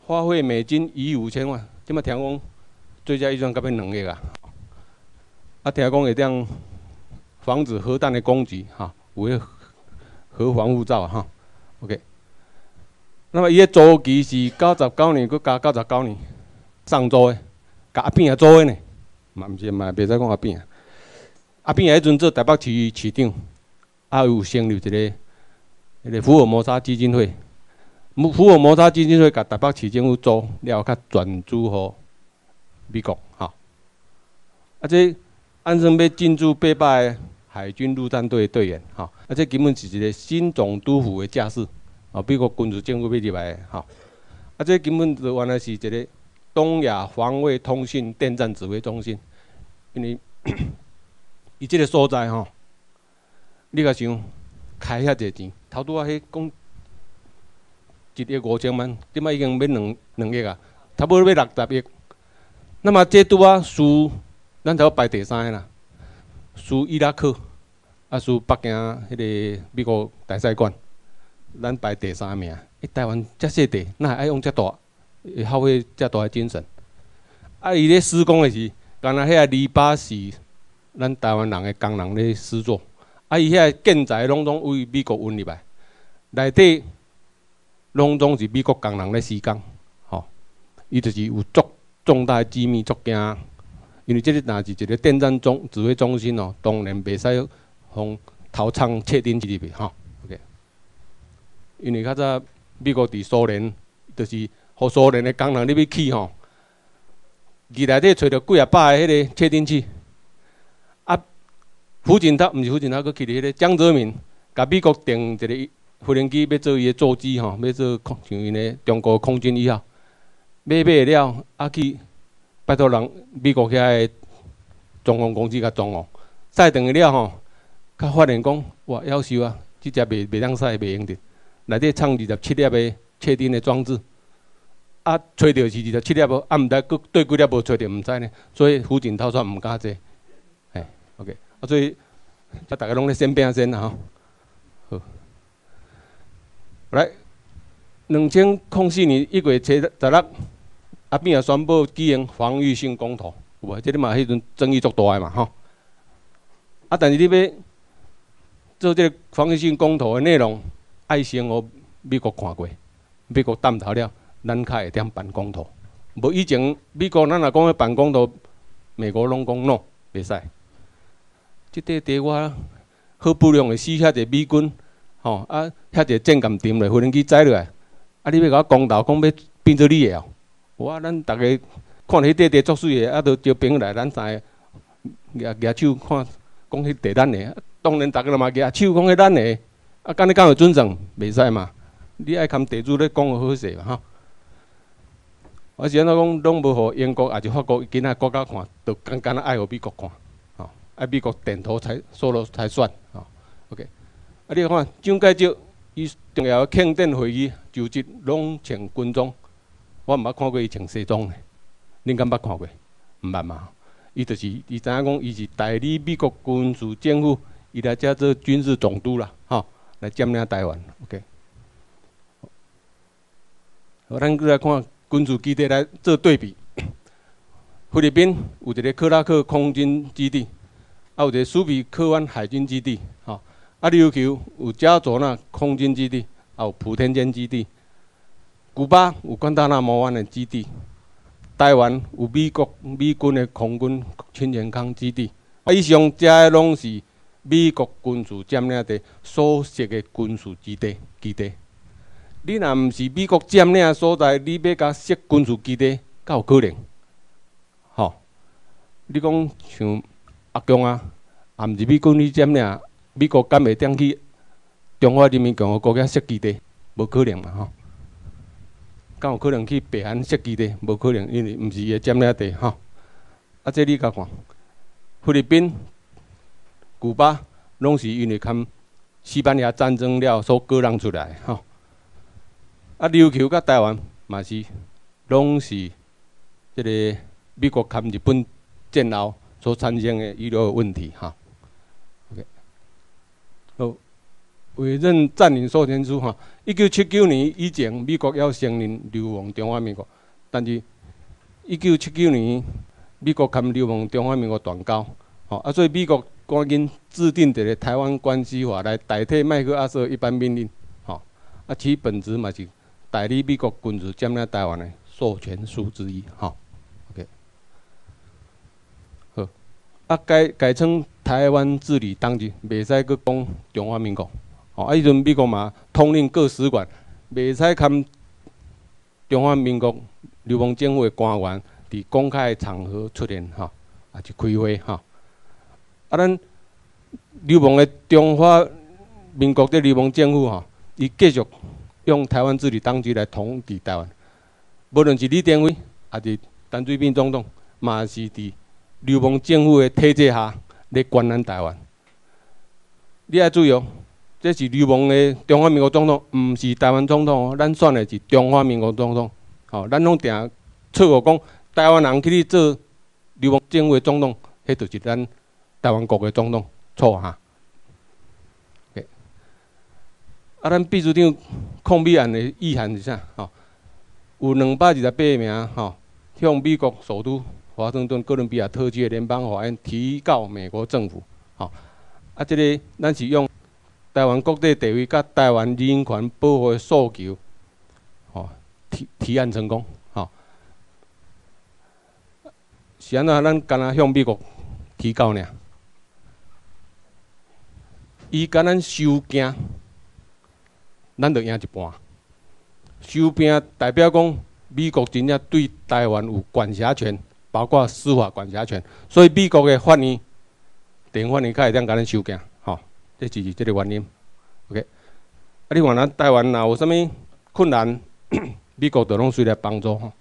花费美金一亿五千万，即马听讲最佳预算到要两亿啊！啊，听讲会当防止核弹的攻击，哈，有迄核防护罩哈。OK。那么伊个租期是九十九年，佮加九十九年上租的，甲阿扁也租的呢，嘛毋是嘛，袂使讲阿扁啊。阿扁也迄阵做台北市市长，啊有成立一个迄个福尔摩沙基金会。福尔摩沙基金会甲台北市政府租了，较转租互美国，哈。啊，这安生要进驻八百个海军陆战队队员，哈。啊，这根本是一个新总督府的架势。哦，美国军事政府要入来，吼，啊，这根本就原来是一个东亚防卫通讯电战指挥中心，因为伊这个所在吼，你甲想开遐济钱，头拄啊迄讲一亿五千万，即摆已经要两两亿啊，差不多要六十亿。那么这拄啊输，咱头排第三个啦，输伊拉克，啊输北京迄个美国大使馆。咱排第三名，欸、台湾遮小地，哪会爱用遮大，会耗费遮大的精神？啊，伊咧施工的是，干那遐篱笆是咱台湾人的工人咧施作，啊，伊遐建材拢总为美国运入来，内底拢总是美国工人咧施工，吼、哦，伊就是有足重大的机密，足惊，因为这个若是一个电战中指挥中心哦，当然袂使互偷藏窃听器入去，吼。因为较早美国伫苏联，就是互苏联的工人入去起吼，伊内底找着几啊百个迄个窃听器。啊，胡锦涛毋是胡锦涛，佮去咧迄个江泽民，甲美国订一个无人机要做伊的座机吼，要做像因的中国空军一号，买买了，啊去拜托人美国遐个中航公司甲装哦，驶转去了吼，甲发现讲哇，夭寿啊，即只袂袂当驶，袂用着。内底藏二十七粒的窃听的装置，啊，找到是二十七粒无，啊，毋知佫对几粒无找到，毋知呢。所以胡锦涛煞毋敢坐，嘿 ，OK， 啊，所以啊，大家拢咧先拼先啦吼。好，来，两千零四年一月七十六，阿扁也宣布举行防御性公投，有无？这里嘛，迄阵争议足大个嘛，吼。啊，但是你要做这个防御性公投的内容。爱先互美国看过，美国担头了，咱较会点办公投。无以前美国咱若讲要办公投，美国拢讲 no， 袂使。即块地我好不容易死遐个美军，吼啊，遐个战舰沉落，无人机载落来，啊，你要甲我公投，讲要变做你的哦。我咱逐个看迄块地足水的，啊，都招朋友来，咱三个举举手看，讲迄地咱的，当然逐个嘛举手讲迄咱的。啊，敢你敢有准证？袂使嘛！你爱含地主咧讲好势嘛吼。我是安怎讲，拢无互英国也是法国今仔国家看，就刚刚爱互美国看，吼，爱美国点头才说了才算，吼 ，OK。啊，你看蒋介石伊重要庆典会议就职拢穿军装，我毋捌看过伊穿西装的，恁敢捌看过？毋捌嘛？伊就是伊知影讲，伊是代理美国军事政府，伊来遮做军事总督啦，吼。来占领台湾 ，OK。好，咱再来看军事基地来做对比。菲律宾有一个克拉克空军基地，啊有一个苏比克湾海军基地，吼。啊琉球有加佐纳空军基地，啊有普天间基地。古巴有关大纳摩湾的基地。台湾有美国美军的空军清泉岗基地。啊，以上这些拢是。美国军事占领地所设的军事基地，基地，你若毋是美国占领所在，你要甲设军事基地，敢有可能？吼、哦，你讲像阿强啊，也毋是美军去占领，美国敢会当去中华人民共和国遐设基地？无可能嘛吼。敢有可能去北韩设基地？无可能，因为毋是伊占领地吼。啊，这你甲看，菲律宾。古巴拢是因为看西班牙战争了所割让出来吼，啊琉球甲台湾嘛是拢是这个美国看日本战后所产生的遗留问题哈。OK， 好， 委任占领授权书哈。一九七九年以前，美国要承认流亡中华民国，但是一九七九年美国跟流亡中华民国断交，吼啊，所以美国赶紧制定一个《台湾关系法》来代替麦克阿瑟一般命令，吼啊，其本质嘛是代理美国军事占领台湾的授权书之一，吼。OK， 好，啊改改称台湾治理当局，袂使佫讲中华民国。哦，啊，迄阵美国嘛统领各使馆，袂使含中华民国流亡政府的官员伫公开场合出现，吼，啊，就开会，吼。啊，咱流亡的中华民国的流亡政府，吼，伊继续用台湾治理当局来统治台湾，无论是李登辉，还是陈水扁总统，嘛是伫流亡政府的体制下咧管咱台湾。你爱注意哦。这是流亡的中华民国总统，毋是台湾总统哦。咱选的是中华民国总统，吼、哦，咱拢定错误讲台湾人去去做流亡政府的总统，迄就是咱台湾国的总统，错哈。Okay. 啊，咱秘书长抗美案的意涵是啥？吼、哦，有两百二十八名吼、哦，向美国首都华盛顿哥伦比亚特区的联邦法院提告美国政府，吼、哦，啊，这个咱是用。台湾国际地位甲台湾人权保护的诉求，吼、哦、提提案成功，吼、哦。是安怎？咱敢若向美国提告呢？伊甲咱收件，咱就赢一半。收兵代表讲美国真正对台湾有管辖权，包括司法管辖权，所以美国的法院、地方法院才会当甲咱收件，吼、哦。这就是这个原因 ，OK。啊，你看咱台湾若有啥物困难，美国就拢随来帮助吼。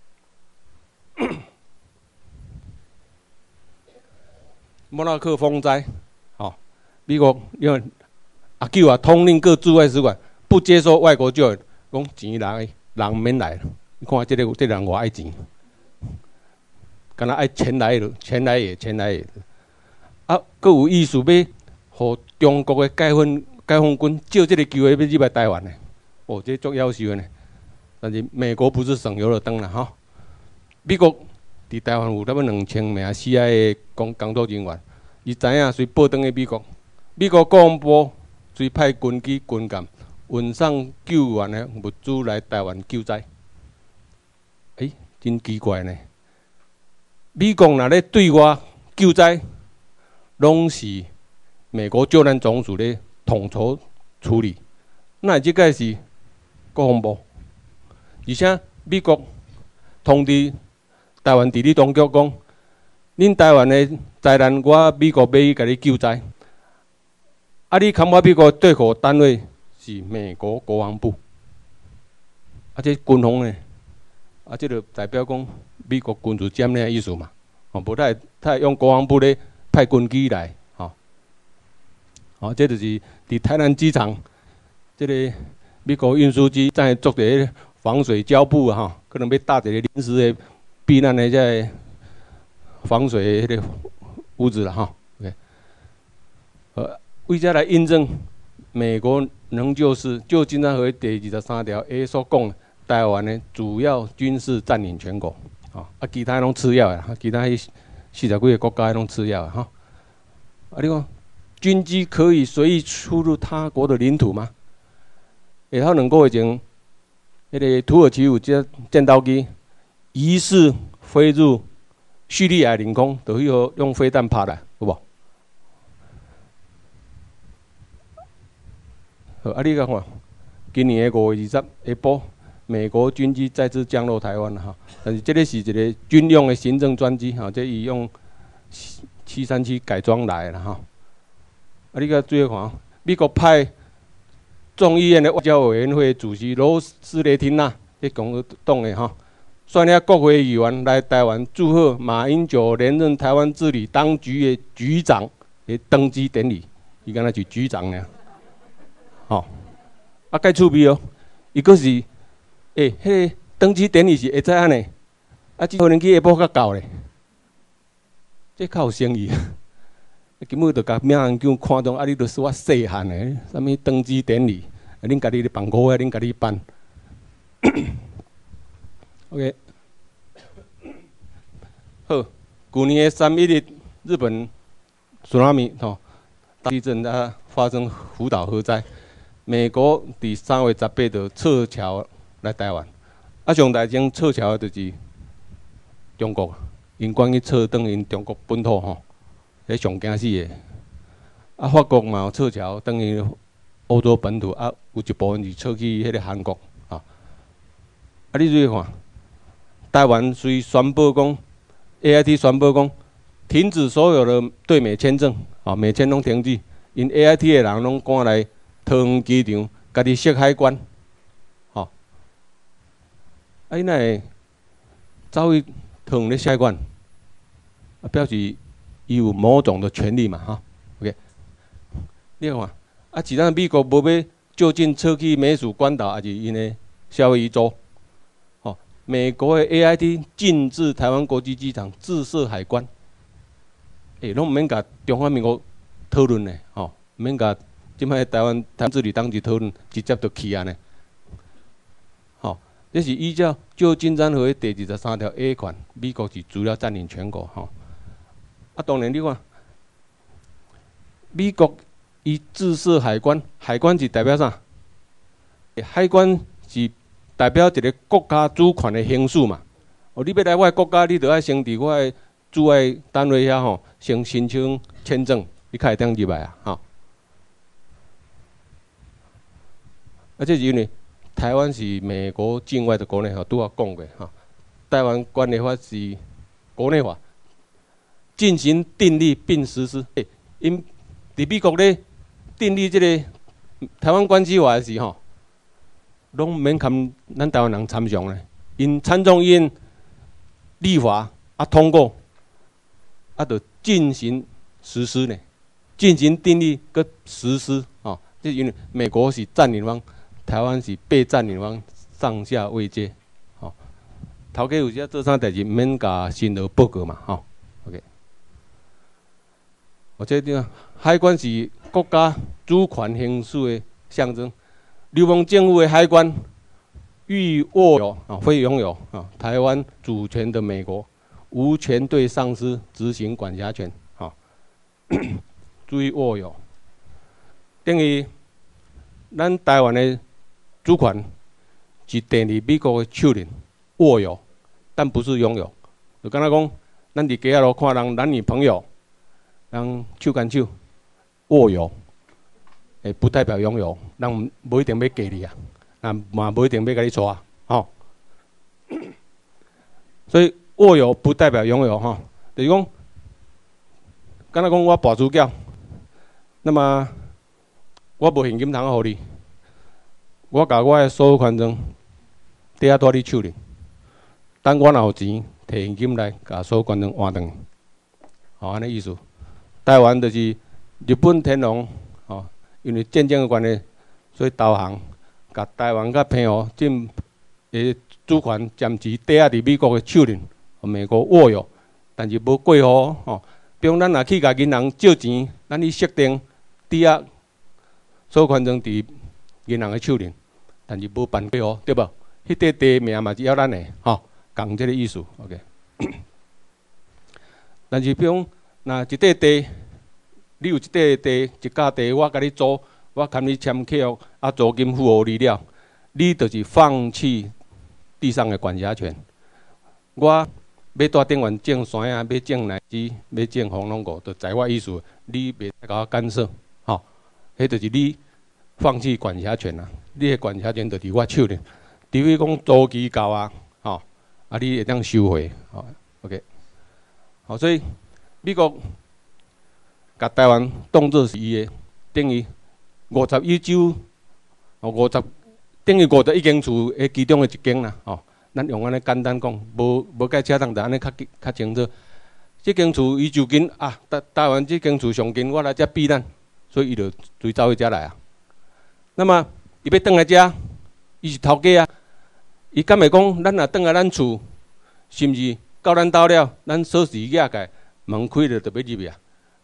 莫纳克风灾，吼、哦，美国因为阿九啊统领各驻外使馆，不接受外国救援，讲钱来，人免来。你看这个这个人偌爱钱，敢若爱钱来了，钱来也，钱来也。啊，佫有意思要。互中国的解放解放军借这个机会要入来台湾呢？哦，这足夭寿的呢。但是美国不是省油的灯啦，吼。美国伫台湾有差不多两千名 C I A 工工作人员，伊知影随报转去美国，美国国防部随派军机军舰运送救援的物资来台湾救灾。诶、欸，真奇怪呢。美国若咧对外救灾，拢是。美国救难总署咧统筹处理，那即个是国防部，而且美国通知台湾地理当局讲，恁台湾的灾难，我美国要去甲你救灾，啊，你看我美国对口单位是美国国防部，啊，这军方呢，啊，这就代表讲美国军事占领的意思嘛，哦，无他他用国防部咧派军机来。哦，这就是伫台南机场，这个美国运输机在做一个防水胶布啊，哈，可能要搭一个临时的避难的这防水的迄个屋子了哈。OK， 呃，为这来印证美国仍旧是就金山合约第二十三条 A 所讲，台湾的主要军事占领全国，啊，啊，其他拢次要的，其他迄四十几个国家拢次要的哈。啊，你看。军机可以随意出入他国的领土吗？下头两个月前，迄个土耳其有只战斗机疑似飞入叙利亚领空，就去用飞弹拍来，有无？好，啊，你甲看，今年的五月二十下晡，美国军机再次降落台湾了哈。但是这个是一个军用的行政专机哈，这伊用七三七改装来的哈。啊，你甲注意看，美国派众议院的外交委员会主席罗斯雷汀纳，迄共和党的哈，率领国会议员来台湾祝贺马英九连任台湾治理当局的局长的登基典礼，伊敢若是局长呢，吼、哦，啊，介趣味哦，伊阁是，诶、欸，迄、那个登基典礼是下早安尼，啊，只可能去下晡才到咧，这较有诚意。 根本就甲命案卷看中，啊，你著是我细汉诶，啥物登记典礼，啊，恁家己咧办五个，恁家己办。OK， 好，去年诶三一日，日本苏拉米吼大地震啊发生福岛核灾，美国伫三月十八就撤侨来台湾，啊，上大前撤侨诶就是中国，因关于撤转因中国本土吼，迄上惊死诶。啊，法国嘛有撤侨，等于欧洲本土，啊，有一部分是撤去迄个韩国，啊，啊，你注意看，台湾虽宣布讲 ，A I T 宣布讲停止所有的对美签证，啊，美签拢停止，因 A I T 的人拢赶来桃园机场，家己设海关，吼，啊，伊哪会走去桃园咧设海关？啊，表示伊有某种的权利嘛，哈 ，OK。你看，啊，是咱美国无要就近撤去美属关岛，还是因的夏威夷州？哦，美国的 A I T 禁止台湾国际机场自设海关，诶、欸，拢毋免甲中华民国讨论呢，吼、哦，毋免甲即摆台湾台湾治理当局讨论，直接就去啊呢。吼、哦，这是依照旧金山合约第二十三条 A 款，美国是主要占领全国，吼、哦。啊，当然你看，美国。伊自设海关，海关是代表啥？海关是代表一个国家主权的行使嘛。哦，你要来我的国家，你就要先伫我的驻外单位遐吼，先申请签证，你才会当入来啊，吼。而且是因为台湾是美国境外的国内法，拄我讲过哈。台湾关系法是国内法，进行订立并实施。诶，因伫美国咧。订立这个台湾关系法的时吼，拢免含咱台湾人参详咧，因参众议院立法啊通过，啊就进行实施呢，进行订立跟实施哦，这因为美国是占领方，台湾是被占领方，上下位阶，吼，头家有时做啥代志，免甲新闻报告嘛，吼 ，OK。我这点海关是国家主权行使的象征。流氓政府的海关欲握有啊，非拥有啊，台湾主权的美国无权对上司执行管辖权。啊，注意握有，等于咱台湾的主权是第二美国的手里握有，但不是拥有。就敢若讲，咱伫街仔路看人男女朋友。人手牵手握有，诶，不代表拥有，人无一定要嫁你啊，啊，嘛无一定要甲你娶，吼。所以握有不代表拥有，吼，就是讲，敢若讲我跋猪脚，那么我无现金通互你，我甲我诶所有权证伫遐蹛你手里，等我若有钱，摕现金来甲所有权证换转，吼，安尼意思。台湾就是日本天皇，吼，因为战争的关系，所以投降，甲台湾甲澎湖进诶主权暂时抵押伫美国的手里，美国握有，但是无过户，吼。比如咱若去甲银行借钱，咱去设定抵押所有权证伫银行的手里，但是无办过户，对无？迄块地名嘛是要咱的，吼，共即个意思 ，OK。但是比如。那一块地，你有一块地，一甲地，我甲你租，我含你签契约，啊，租金付互你了，你就是放弃地上的管辖权。我要带电源种山啊，要种荔枝，要种红龙果，就在我意思，你袂使甲我干涉，吼、哦，迄就是你放弃管辖权啊，你的管辖权就伫我手里，除非讲租期到啊，吼、哦，啊，你会当收回，吼、哦、，OK， 好，所以。美国甲台湾当作是伊的，等于五十一州，哦五十等于五十一间厝的其中的一间啦，哦，咱用安尼简单讲，无无介恰当，就安尼较较清楚。即间厝伊就近啊，台台湾即间厝上近，我来遮避难，所以伊就随走去遮来啊。那么伊要转来遮，伊是头家啊，伊敢会讲，咱若转来咱厝，是毋是到咱兜了，咱锁匙举起？门开了就要入去啊！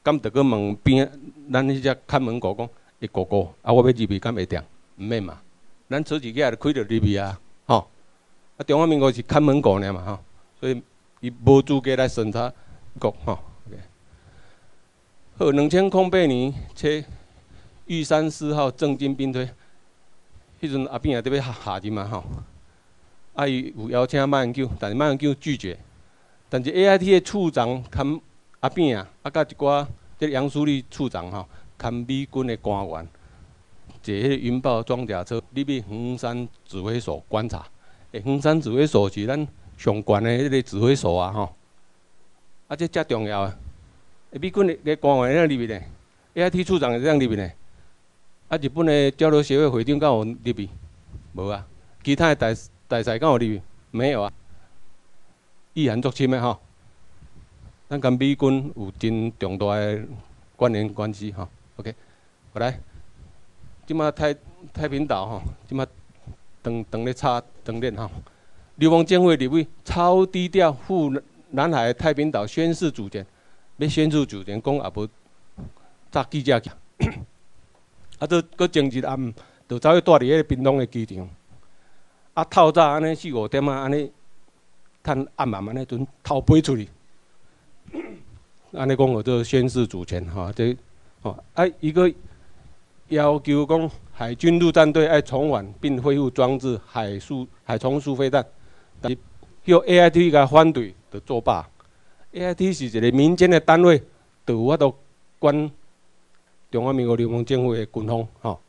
敢着去问边咱迄只看门狗讲，会狗狗啊，我要入去敢会定？毋免嘛，咱坐一架就开着入去啊，吼。啊，中华民国是看门狗尔嘛，吼，所以伊无资格来审查国，吼。好，两千零八年，切玉山四号正经兵推，迄阵阿扁也伫要下下任嘛，吼。啊，伊有邀请马英九，但是马英九拒绝。但是 A I T 的处长兼阿扁啊，啊，甲一寡即杨淑丽处长吼，兼美军的官员，坐迄个云豹装甲车，入去黄山指挥所观察。诶，黄山指挥所是咱上悬的迄个指挥所啊，吼。啊，这遮重要啊！美军的官员会当入去呢 ，A I T 处长会当入去呢。啊，日本的交流协会会长敢有入去？无啊。其他的大大使敢有入去？没有啊。意涵足深的吼，咱跟美军有真重大的关联关系吼。OK， 好来，即马太太平岛吼，即马当当咧插当练吼。流亡舰会立委超低调赴南海太平岛宣誓主权。要宣誓主权，讲也无早记者去，啊，做搁前日暗，就走去住伫迄个屏东的机场，啊，透早安尼四五点啊，安尼，趁暗暗安尼阵偷飞出去，安尼讲我做宣誓主权吼，这吼啊，伊个要求讲海军陆战队爱重返并恢复装置海速海冲速飞弹，但是叫 A I T 甲反对，就作罢。A I T 是一个民间的单位，就有法度管中华民国流亡舰会的军方，吼。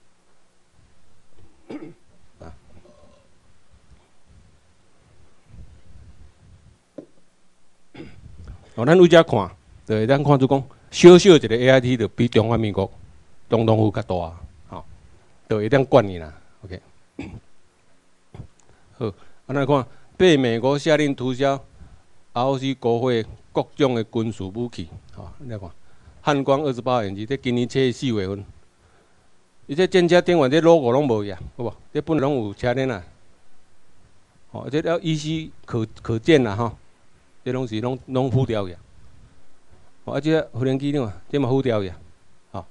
哦，咱为遮看，就会咱看出讲，小小一个 A I T 就比中华民国总统府较大，吼，就会当管你啦。OK， 好，咱来看，被美国下令涂销 R O C 国会。各种的军事武器，吼、哦，你来看，汉光二十八演习，这今年七四月份，伊这战车顶完这 logo 拢无去啊，好无？这本来拢有车顶啊，哦，这要依稀可可见啦，吼，这拢是拢拢浮掉去啊，哦，啊，这无人机呢嘛，这嘛浮掉去啊，吼、哦，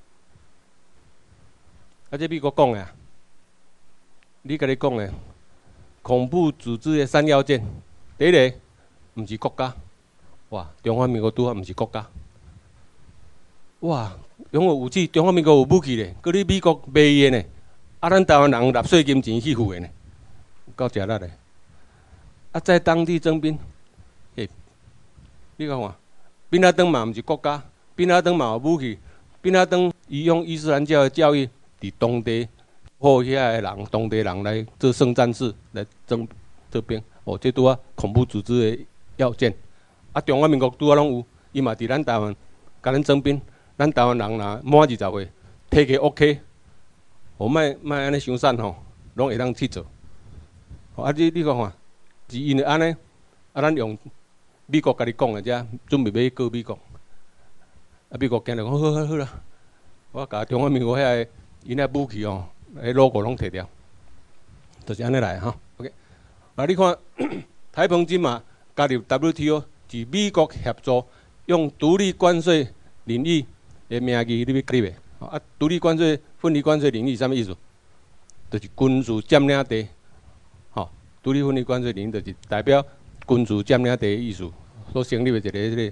啊，这美国讲的啊，你甲你讲的，恐怖组织的三要件，第一个，毋是国家。哇！中华民国拄啊，毋是国家。哇！拥有武器，中华民国有武器咧，搁你美国卖伊呢？啊，咱台湾人纳税金钱去付的呢，够食力咧。啊，在当地征兵，诶，你讲看，宾拉登嘛毋是国家，宾拉登嘛有武器，宾拉登伊用伊斯兰教的教育，伫当地呼遐个人，当地人来做圣战士来征这边。哦，这拄啊恐怖组织的要件。啊，中华民国拄啊拢有，伊嘛伫咱台湾，甲咱征兵，咱台湾人若满二十岁，摕起 OK， 哦，莫莫安尼伤散吼，拢会当去做。哦，啊，你你看看，是因为安尼，啊，咱用美国甲你讲的遮，准备要告美国，啊，美国惊着讲好好好啦，我甲中华民国遐个因遐武器哦，迄 logo 拢摕掉，就是安尼来吼。OK， 啊，你看台澎金马加入 W T O。是美国协助用独立关税领域的名义，你要加入的。啊，独立关税、分离关税领域是啥物意思？就是军事占领地。吼，独立分离关税领域就是代表军事占领地的意思，所成立的一个迄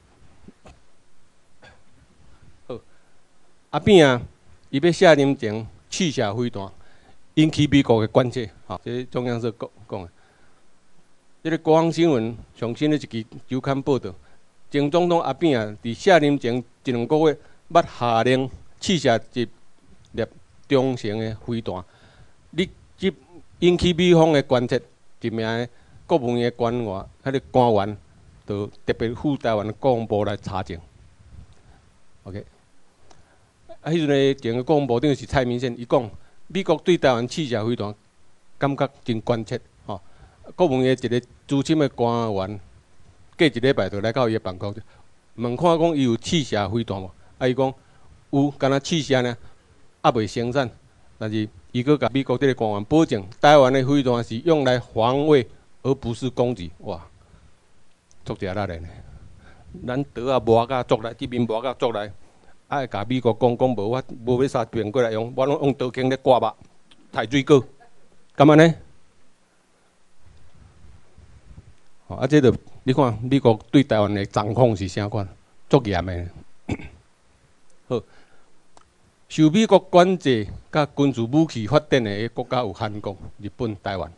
个。好，阿扁啊，伊要下任前试射飞弹，引起美国的关切。吼，这中央社讲讲的。这个国防新闻上新的一期周刊报道，前总统阿扁啊，伫卸任前一两个月，捌下令试射一粒中型的飞弹，立即引起美方的关切。一名的国务院官员，迄个官员，就特别赴台湾国防部来查证。OK， 啊，迄阵的前个国防部长是蔡明宪，伊讲美国对台湾试射飞弹，感觉真关切。国务院一个资深的官员，过一礼拜就来到伊的办公室，问看讲伊有试射飞弹无？啊，伊讲有，敢若试射呢，还未生产。但是伊阁甲美国这个官员保证，台湾的飞弹是用来防卫，而不是攻击。哇，足食力的呢！ 咱岛啊磨甲捉来，这边磨甲捉来，爱甲美国讲讲无我无要杀变过来用，我拢用刀枪咧刮目，抬水果，干嘛呢？哦，啊，这个你看美国对台湾的掌控是啥款，足严的。好，受美国管制甲军事武器发展的国家有韩国、日本、台湾。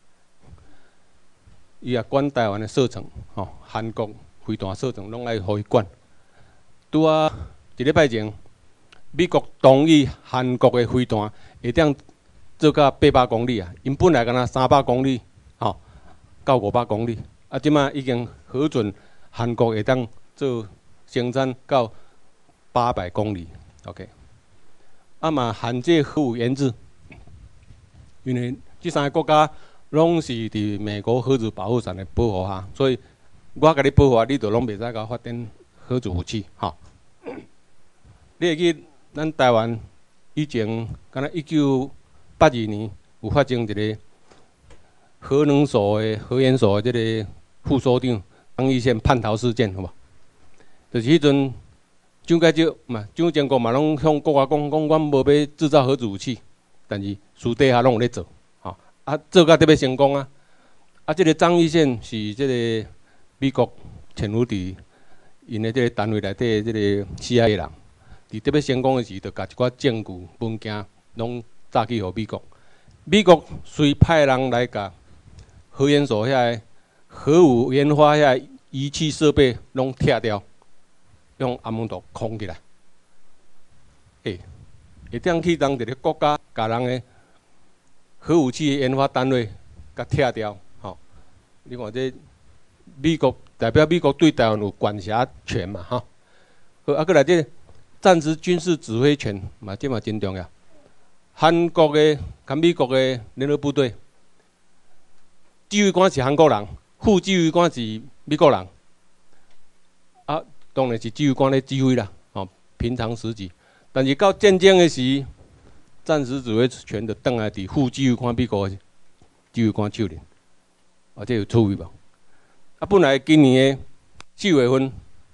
伊也管台湾的射程，吼、哦，韩国飞弹射程拢爱互伊管。拄啊一礼拜前，美国同意韩国的飞弹会当做到八百公里啊，因本来敢若三百公里，吼、哦，到五百公里，啊，即马已经核准韩国会当做生产到八百公里 ，OK。啊嘛，限制核武研制，因为这三个国家。拢是伫美国核子保护伞的保护下，所以我甲你保护，你就拢袂使甲发展核子武器，吼。你会记咱台湾以前，敢若一九八二年有发生一个核能所的核研所的这个副所长张义宪叛逃事件，好无？就是迄阵蒋介石嘛，蒋经国嘛拢向国外讲讲，阮无要制造核子武器，但是私底下拢有咧做。啊，做到特别成功啊！啊，这个张义宪是这个美国潜伏伫因的这个单位内底的这个 C I A 人，伫特别成功的时，就甲一寡证据文件拢炸去互美国。美国随派人来甲核研所遐核武研发遐仪器设备拢拆掉，用阿蒙毒控起来。诶、欸，会当去当一个国家甲人的。核武器的研发单位甲拆掉，吼、哦！你看这美国代表美国对台湾有管辖权嘛，吼、哦。好，啊，过来这战时军事指挥权嘛，这嘛真重要。韩国的跟美国的联合部队，指挥官是韩国人，副指挥官是美国人。啊，当然是指挥官咧指挥啦，吼、哦，平常时期。但是到战争的时，战时指挥权就转来伫副指挥官美国的指挥官手里，啊，这有趣味无？啊，本来今年的四月份，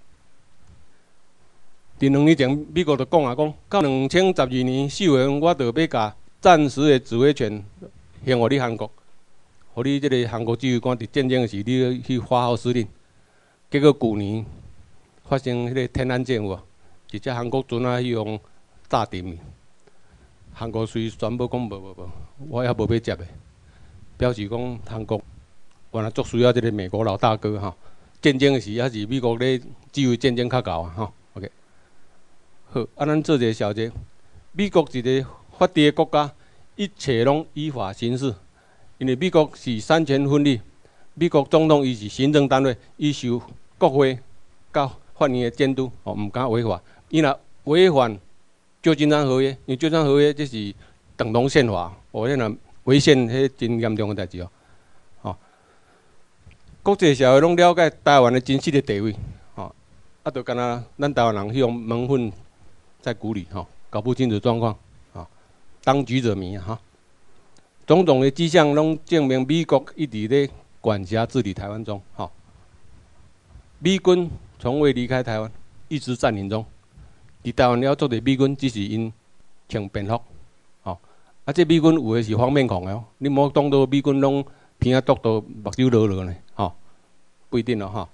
伫两年前美国就讲啊讲，到两千十二年四月份，我就要甲战时的指挥权献互你韩国，互你这个韩国指挥官伫战争时你去发号施令。结果旧年发生迄个天安舰有无？直接韩国船啊去用炸沉。韩国虽宣布讲无无无，我也无要接的，表示讲韩国原来足需要这个美国老大哥哈。战争时还是美国咧指挥战争较够啊哈。OK， 好，啊，咱做一个小结，美国一个法治的国家，一切拢依法行事，因为美国是三权分立，美国总统伊是行政单位，伊受国会甲法院的监督，哦，毋敢违法，伊若违反。旧金山合约，因为旧金山合约这是等同宪法，哦，迄若违宪，迄真严重的代志哦。吼、哦，国际社会拢了解台湾的真实的地位，吼、哦，啊，就敢若咱台湾人去用蒙混在鼓里，吼、哦，搞不清楚状况，吼、哦，当局者迷啊，哈、哦。种种的迹象拢证明美国一直咧管辖治理台湾中，吼、哦，美军从未离开台湾，一直占领中。伫台湾了做者美军，只是因穿便服，吼、哦。啊，这美军有诶是方面孔诶哦，你莫当做美军拢鼻仔督到目睭落落呢，吼、哦，不一定咯，吼、哦。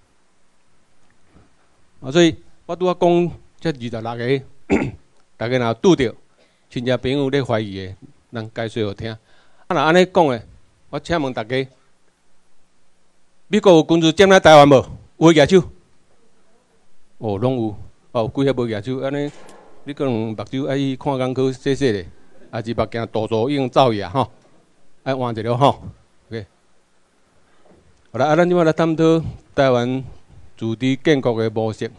啊，所以我拄仔讲这二十六个，大家若拄着亲戚朋友咧怀疑诶，咱解说互听。啊，若安尼讲诶，我请问大家，美国有军事占领台湾无？有举手？哦，拢有。哦，几下无举手，安尼你可能目睭爱去看工课洗洗咧，还是目镜度数已经走去啊吼，爱换一了吼。OK， 好啦，啊，咱即摆来探讨台湾自治建国的模式。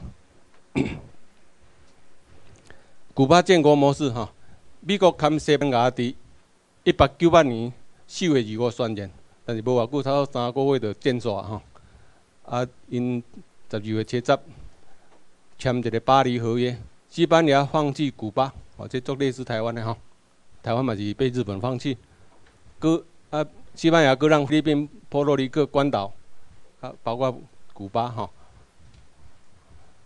古巴建国模式吼，美国含西班牙伫一八九八年四月二号宣言，但是无偌久，差不多三个月就建煞吼。啊，因十二月七十。签一个巴黎合约，西班牙放弃古巴，哦，这足类似台湾的吼。台湾嘛是被日本放弃，搁啊，西班牙搁让菲律宾、波多黎各、关岛，啊，包括古巴吼，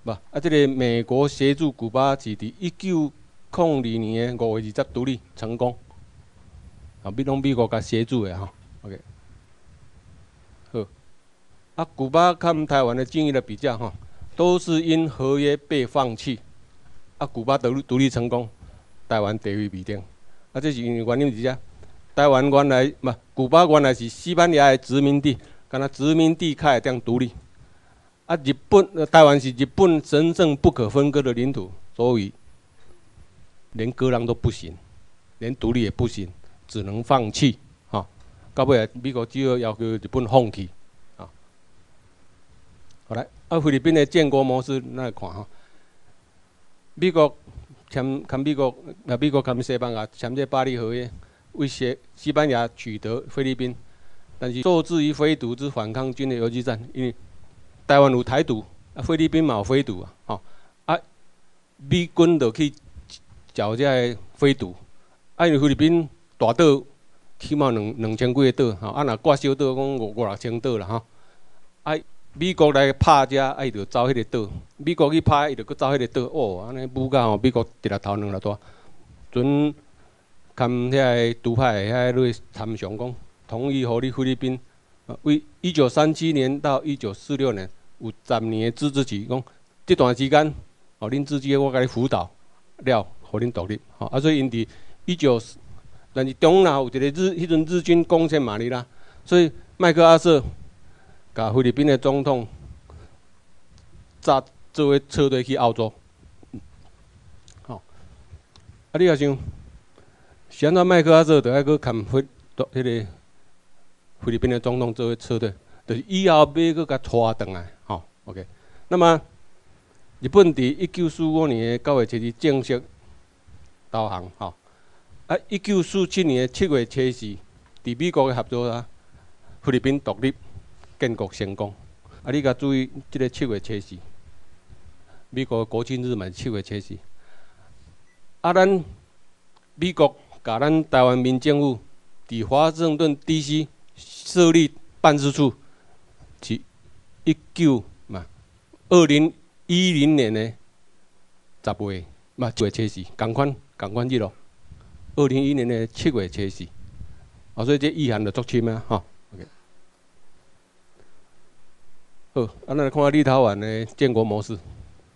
不啊，这个美国协助古巴是伫一九零二年的五月二十独立成功，啊，美拢美国甲协助的吼 ，OK， 好，啊，古巴跟台湾的经历的比较吼，都是因合约被放弃，啊，古巴独立独立成功，台湾地位未定，啊，这是因为原因是啥？台湾原来嘛，古巴原来是西班牙的殖民地，敢若殖民地开这样独立。啊，日本、呃、台湾是日本神圣不可分割的领土，所以连割让都不行，连独立也不行，只能放弃。哈、哦，到尾来美国只好要求日本放弃。啊、哦，好来，啊，菲律宾的建国模式咱来看哈，美国签跟美国啊，美国跟西班牙签这巴黎合约，威胁西班牙取得菲律宾，但是受制于非独之反抗军的游击战，因为台湾有台独，啊，菲律宾嘛有非独啊，吼、哦，啊，美军就去剿这个非独，啊，因为菲律宾大岛起码两两千几个岛，吼、啊，若挂小岛讲五五六千岛啦，吼、啊，美国来拍遮，啊，伊就走迄个岛，美国去拍，伊就搁走迄个岛，哦，安尼武甲吼，美国一日头两日大，准含遐个独派遐个去参详讲，同意互你菲律宾。啊，为一九三七年到一九四六年有十年的自治期，讲这段时间，哦，恁自己我甲你辅导了，互恁独立。吼、哦，啊，所以因伫一九，但是中若有一个日，迄阵日军攻陷马尼拉，所以麦克阿瑟甲菲律宾的总统扎做伙撤退去澳洲。吼、哦，啊，你也想，是安怎麦克阿瑟着爱去砍菲迄个？菲律宾的总统做伙撤退，就是以后要搁甲拖转来，吼 ，OK。那么日本伫一九四五年的九月七日正式投降，吼。啊，一九四七年的七月七日，伫美国的合作下，菲律宾独立建国成功。啊，你甲注意，即个七月七日，美国国庆日嘛是七月七日。啊，咱美国甲咱台湾民政府伫华盛顿 D C。设立办事处是一九嘛，二零一零年的十月嘛七月七日，同款同款日咯。二零一零年的七月七日，啊，所以这意涵就足深啊，吼。OK， 好，啊，咱来看下立陶宛的建国模式。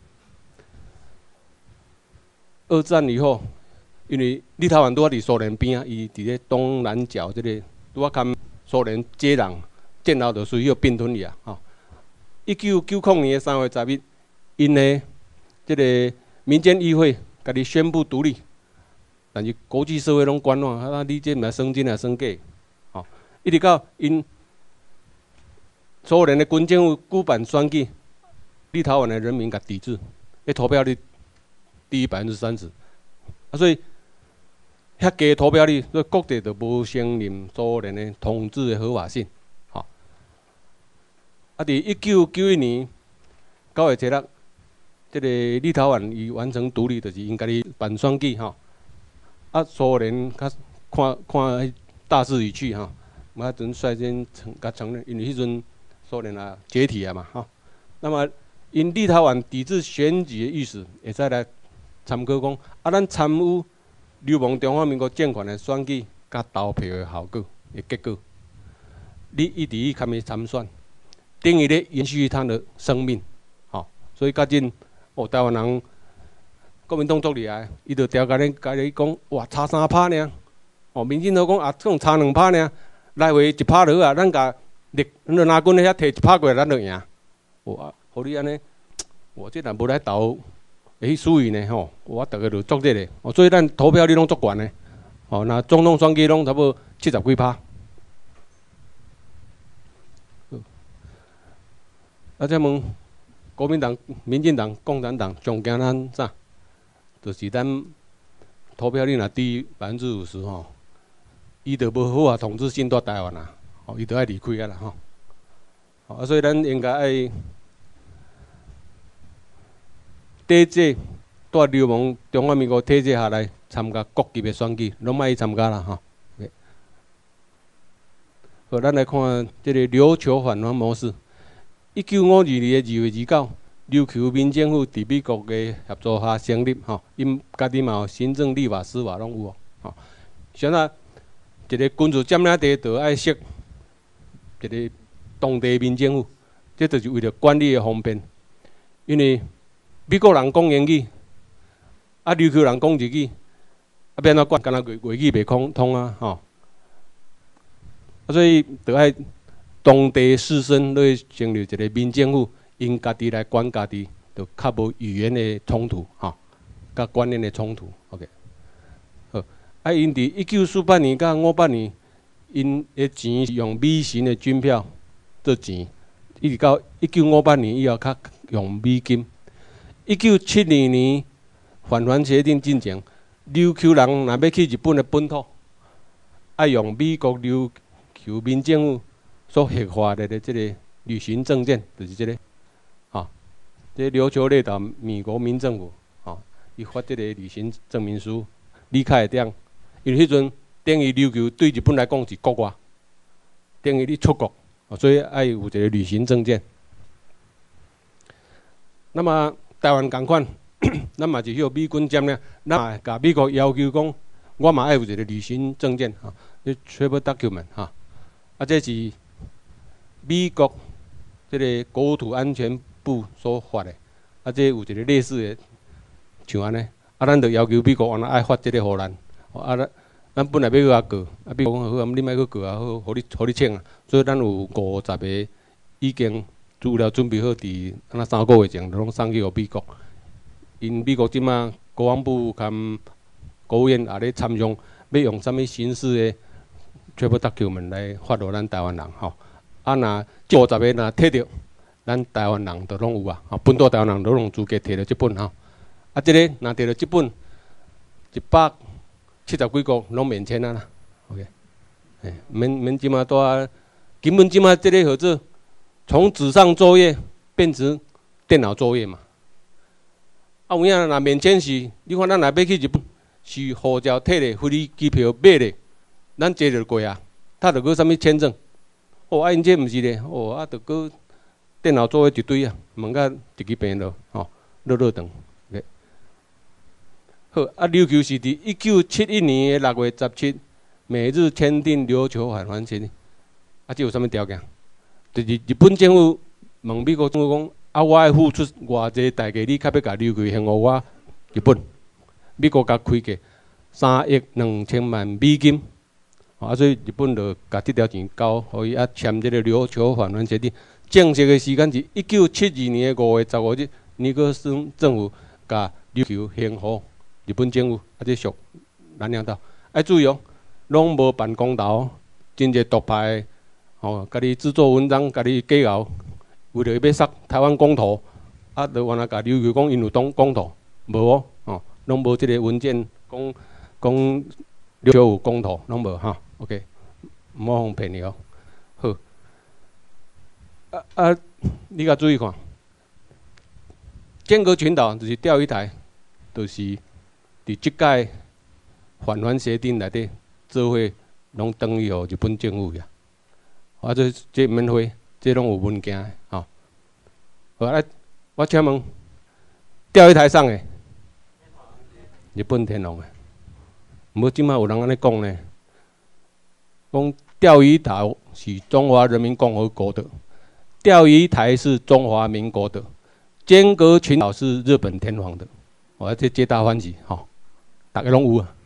二战以后，因为立陶宛拄啊伫苏联边啊，伊伫咧东南角这个拄啊跟苏联接壤，战后就需要并吞去啊！吼，一九九零年的三月十日，因的这个民间议会家己宣布独立，但是国际社会拢观望，啊，你这毋是算真啊算假？吼，一直到因苏联的军政府举办选举，立陶宛的人民甲抵制，迄投票率低于百分之三十，啊，所以。遐低投票率，所以各地就无承认苏联的统治的合法性。吼、哦，啊，伫一九九一年九月七日，这个立陶宛伊完成独立，就是因家己办选举吼。啊，苏联较看看大势已去吼，嘛阵率先承甲承认，因为迄阵苏联啊解体啊嘛吼、哦。那么因立陶宛抵制选举的意思，会使来参考讲，啊，咱参与。流氓中华民国政权的选举甲投票的效果的结果，你一直去参去参选，等于咧延续他的生命，吼、哦。所以甲真，哦，台湾人国民党足厉害，伊就调甲你甲你讲，哇，差三拍尔，哦，民进党讲啊，种差两拍尔，来回一拍就好啊，咱甲立，咱就拿军咧遐摕一拍过来，咱就赢。哇，互你安尼，我这若无来投。诶，输赢呢吼，我大家就作这个，哦，所以咱投票率拢足悬的，哦，那总统选举拢差不多七十几趴。啊，再问国民党、民进党、共产党上惊咱啥？就是咱投票率若低于百分之五十吼，伊就无好啊统治性在台湾啊，哦，伊就爱离开啊啦吼。啊，所以咱应该爱。体制带流氓中华民国体制下来参加各级的选举，拢莫去参加啦吼。好，咱来看这个琉球返还模式。一九五二年的二月二九， 琉球民政府伫美国嘅协助下成立吼，因家己嘛有行政、立法、司法拢有哦。吼，像啊，一个军事占领地就爱设一个当地民政府，这就是为了管理的方便。因为美国人讲英语，啊琉球人讲日语，啊变怎管？敢若外外语袂通通啊，吼。啊，所以就爱当地士绅来成立一个民政府。 因家己来管家己，就较无语言的冲突，吼，甲观念的冲突。OK， 好，啊，因伫一九四八年甲五八年，因的钱是用美元的军票做钱，一直到一九五八年以后，较用美金。一九七二年返还协定进前，琉球人若要去日本的本土，爱用美国琉球民政府所核发的的这个旅行证件，就是这个。 这琉球列岛美国民政府，吼、哦，伊发这个旅行证明书，离开会当，因为迄阵等于琉球对日本来讲是国外，等于你出国，哦、所以爱有一个旅行证件。那么台湾同款，咱嘛是许美军占领，咱嘛甲美国要求讲，我嘛爱有一个旅行证件，哈、哦，你 travel document 哈，啊，这是美国这个国土安全 部所发的，啊，这有一个类似的，像安尼，啊，咱就要求美国安那爱发这个互咱，啊，咱咱本来要去甲过，啊，美国讲好，你莫去过啊，好，互你，互你请啊，所以咱有五十个已经资料准备好，伫安那三个月前拢送去互美国，因美国即马国防部含国务院也咧参详，要用啥物形式的 travel document 来发互咱台湾人吼，啊，若五十个若摕着。 咱台湾人都拢有啊，吼，本土台湾人都拢资格摕到这本吼。啊，这个若摕到这本，一百七十几个拢免签啊啦。OK， 哎，免免即马多啊，根本即马这个合作，从纸上作业变成电脑作业嘛。啊，有影若免签是，你看咱若要去日本，是护照摕咧，飞机机票买咧，咱坐就过啊，他着搁啥物签证？哦，啊因这毋是咧，哦，啊着搁 电脑作业一堆啊，问甲一支病了，吼，落落长。OK， 好，啊，琉球是伫一九七一年的六月十七，美日签订琉球返还协定。啊，这有啥物条件？就是日本政府问美国政府讲，啊，我爱付出偌济代价，你较要甲琉球还互我日本？美国甲开价三亿两千万美金，啊，所以日本就甲这条钱交，互伊啊签这个琉球返还协定。 正式的时间是一九七二年的五月十五日，尼克森政府甲琉球还互日本政府，啊，这属南洋岛。爱注意哦，拢无办公投，真侪独派，吼，家己制作文章，家己假熬，为着要杀台湾公投，啊，就原来甲琉球讲因有当公投，无哦，吼，拢无即个文件讲讲琉球有公投，拢无哈 ，OK， 唔好互骗你哦，好。 啊啊！你甲注意看，尖阁群岛就是钓鱼台，就是伫即届返还协定内底做伙，拢等于互日本政府呀。啊，这这免费，这拢有文件的，吼。好啊，我请问，钓鱼台上的日本天皇的，无即摆有人安尼讲呢？讲钓鱼岛是中华人民共和国的。 钓鱼台是中华民国的，尖阁群岛是日本天皇的。我这皆大欢喜，吼，大家拢有啊。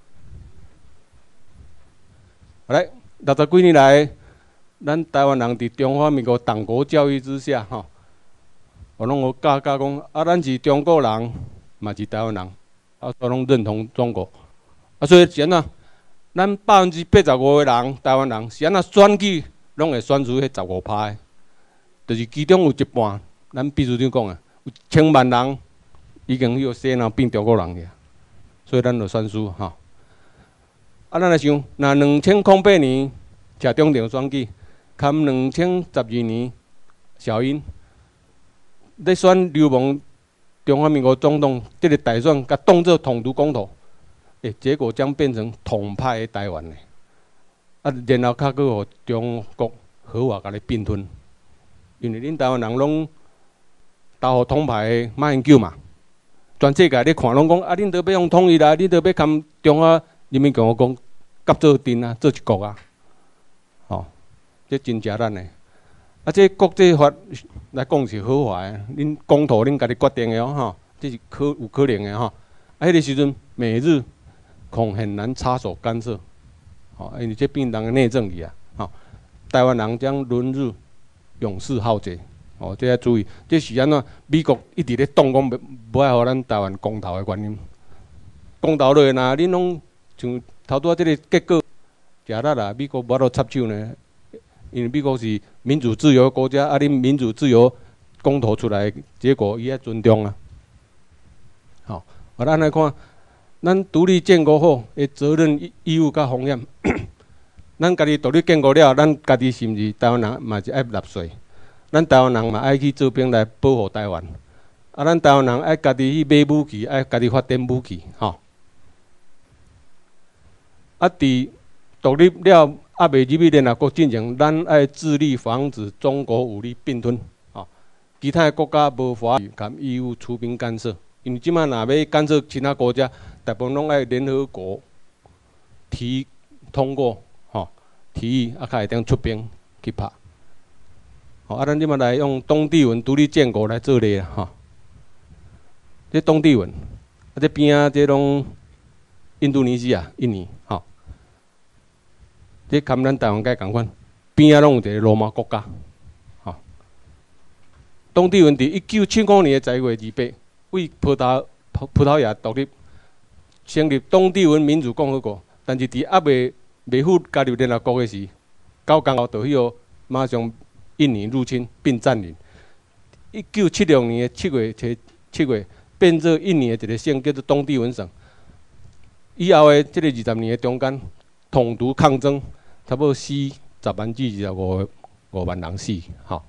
好来，六十几年来，咱台湾人伫中华民国党国教育之下，吼，我拢有教教讲，啊，咱是中国人，嘛是台湾人，啊，都拢认同中国。啊，所以是安怎？咱百分之八十五的人，台湾人是安怎选举，拢会选出迄十五趴的。 就是其中有一半，咱秘书长讲啊，有千万人已经迄个洗脑变中国人去，所以咱就选输吼。啊，咱来想，若两千零八年车中场选举，含两千十二年小英咧选流氓中华民国总统，这个大选甲当作统独公投，诶，结果将变成统派的台湾呢。啊，然后较搁互中国合法甲咧并吞。 因为恁台湾人拢投互统派的马英九嘛，全世界咧看拢讲啊，恁都要用统一啦，恁都要含中华人民共和国合做阵啊，做一国啊，吼、哦，这真正咱的。啊，这国际法来讲是合法的，恁公投恁家己决定的哦，吼，这是可有可能的吼。啊，迄个时阵美日恐很难插手干涉，吼、哦，因为这变人的内政去啊，吼、哦，台湾人将沦入勇士浩劫，哦，这要注意，这是安怎？美国一直咧挡讲不爱互咱台湾公投的原因。公投落呐，恁拢像头拄仔这个结果，食力啦，美国无法度插手呢。因为美国是民主自由的国家，啊，恁民主自由公投出来的结果，伊爱尊重啊。好、哦，啊，咱来看，咱独立建国后的责任、义务甲风险。咱家己独立建国了，咱家己是毋是台湾人嘛是爱纳税？咱台湾人嘛爱去做兵来保护台湾。啊，咱台湾人爱家己去买武器，爱家己发展武器，吼、哦。啊，伫独立了。啊，未入去联合国进前，咱爱致力防止中国武力并吞。啊，其他的国家无法甲义务出兵干涉，因为即摆若要干涉其他国家，大部分拢爱联合国提通过，吼、哦、提议啊，才会当出兵去拍。吼、哦、啊，咱即摆来用东帝汶独立建国来做例啦，吼、哦。这东帝汶，啊，这边啊，这拢印度尼西亚、印尼，吼、哦。这含咱台湾该共款，边仔拢有一个罗马国家，吼、哦。东帝汶伫一九七五年的十月二八，为葡萄葡萄牙独立，成立东帝汶民主共和国。但是伫还未未赴加入联合国的时，九天后就迄个马上印尼入侵并占领。一九七六年的七月七七月，变做印尼的一个省，叫做东帝汶省。以后的这个二十年的中间，统独抗争。差不多死十万至二十五五万人死，吼。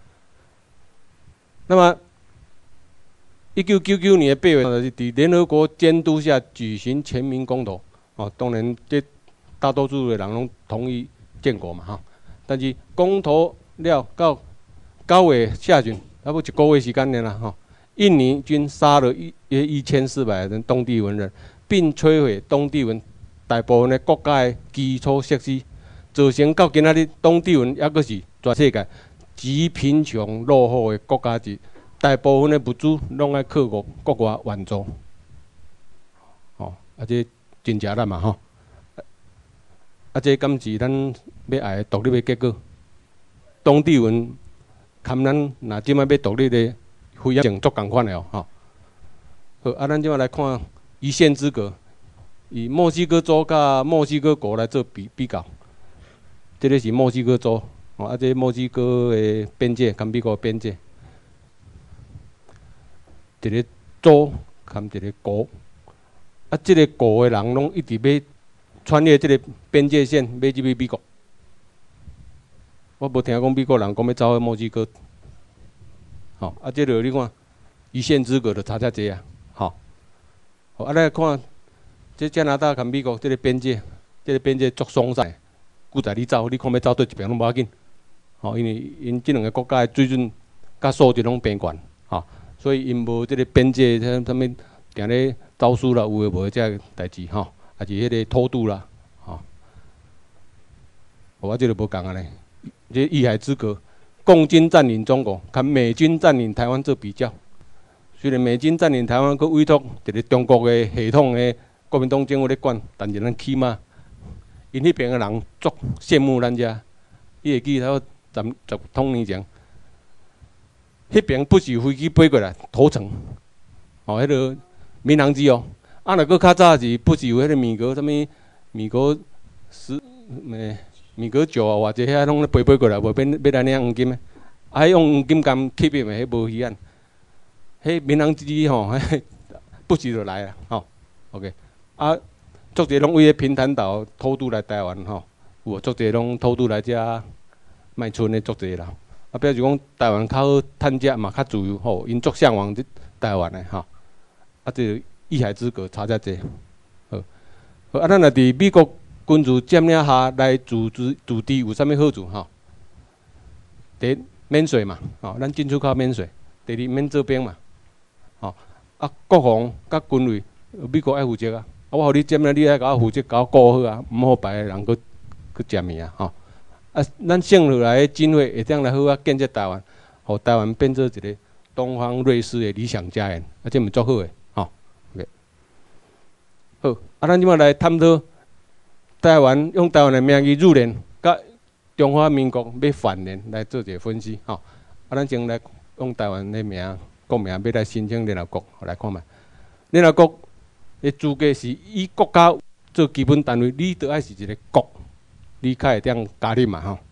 那么，一九九九年八月，就是伫联合国监督下举行全民公投，哦，当然这大多数的人拢同意建国嘛，吼。但是公投了到九月下旬，差不多一个月时间了啦，吼。印尼军杀了一约一千四百人东帝汶人，并摧毁东帝汶大部分的国家的基础设施。造成到今仔日，东帝汶抑阁是全世界极贫穷落后的国家之，大部分的物资拢爱靠国国外援助。吼、哦，啊，这真正难嘛吼。啊，这敢是咱要爱独立的结果？东帝汶含咱若即摆要独立的非常足共款的哦，吼、哦。好，啊，咱即摆来看一线之隔，以墨西哥州甲墨西哥国来做比比较。这个是墨西哥州，哦，啊，这墨西哥的边界跟美国的边界，一个州跟一个国，啊，这个国的人拢一直要穿越这个边界线，要入去美国。我无听讲美国人讲要走去墨西哥，吼、哦，啊，这个你看一线之隔就差遮济啊，吼、哦，啊，来看这加拿大跟美国这个边界，这个边界足爽晒。古在你走，你看要走对一边拢无要紧，吼，因为因即两个国家的水准甲素质拢平悬，吼，所以因无即个边界啥啥物，定咧走私啦，有诶无诶遮个代志，吼，也是迄个偷渡啦，吼，我即个无共啊咧，这一海之隔，共军占领中国，跟美军占领台湾做比较，虽然美军占领台湾，佮委托一个中国诶系统诶国民党政府咧管，但是咱起码。因迄边个人足羡慕咱遮，伊会记头十十多年前，迄边不是飞机飞过来投诚，哦，迄个民航机哦，啊，若搁较早是不是有迄个米格啥物米格十诶米格九啊，或者遐拢咧飞飞过来，无变要来领黄金诶，啊，用黄金金吸引诶，迄无鱼眼，迄民航机吼，迄不时就来啦，吼 ，OK， 啊。足侪拢为迄平潭岛偷渡来台湾吼，有足侪拢偷渡来遮卖春的足侪啦。啊，表示讲台湾较好趁食嘛，较自由吼，因足向往台湾的吼。啊，这一海之隔差遮济。好，好啊，咱若伫美国军事占领下来自治自治有啥物好处吼？第一免税嘛，吼，咱进出口免税。 第二免做兵嘛，吼、哦、啊国防甲军队美国爱负责啊，啊我互你占了，你爱甲我负责，甲我顾好啊，毋好别个人去去占去啊，吼、哦、啊咱剩落来的经费会当来好啊建设台湾，互台湾变做一个东方瑞士的理想家园，啊这毋足好诶，吼、哦。OK， 好，啊咱即摆来探讨台湾用台湾的名义入联，甲中华民国要反联来做一个分析，吼、哦。啊咱先来用台湾的名国名要来申请联合国，来看觅。联合国的资格是以国家做基本单位，你都爱是一个国，你才会当加入嘛吼。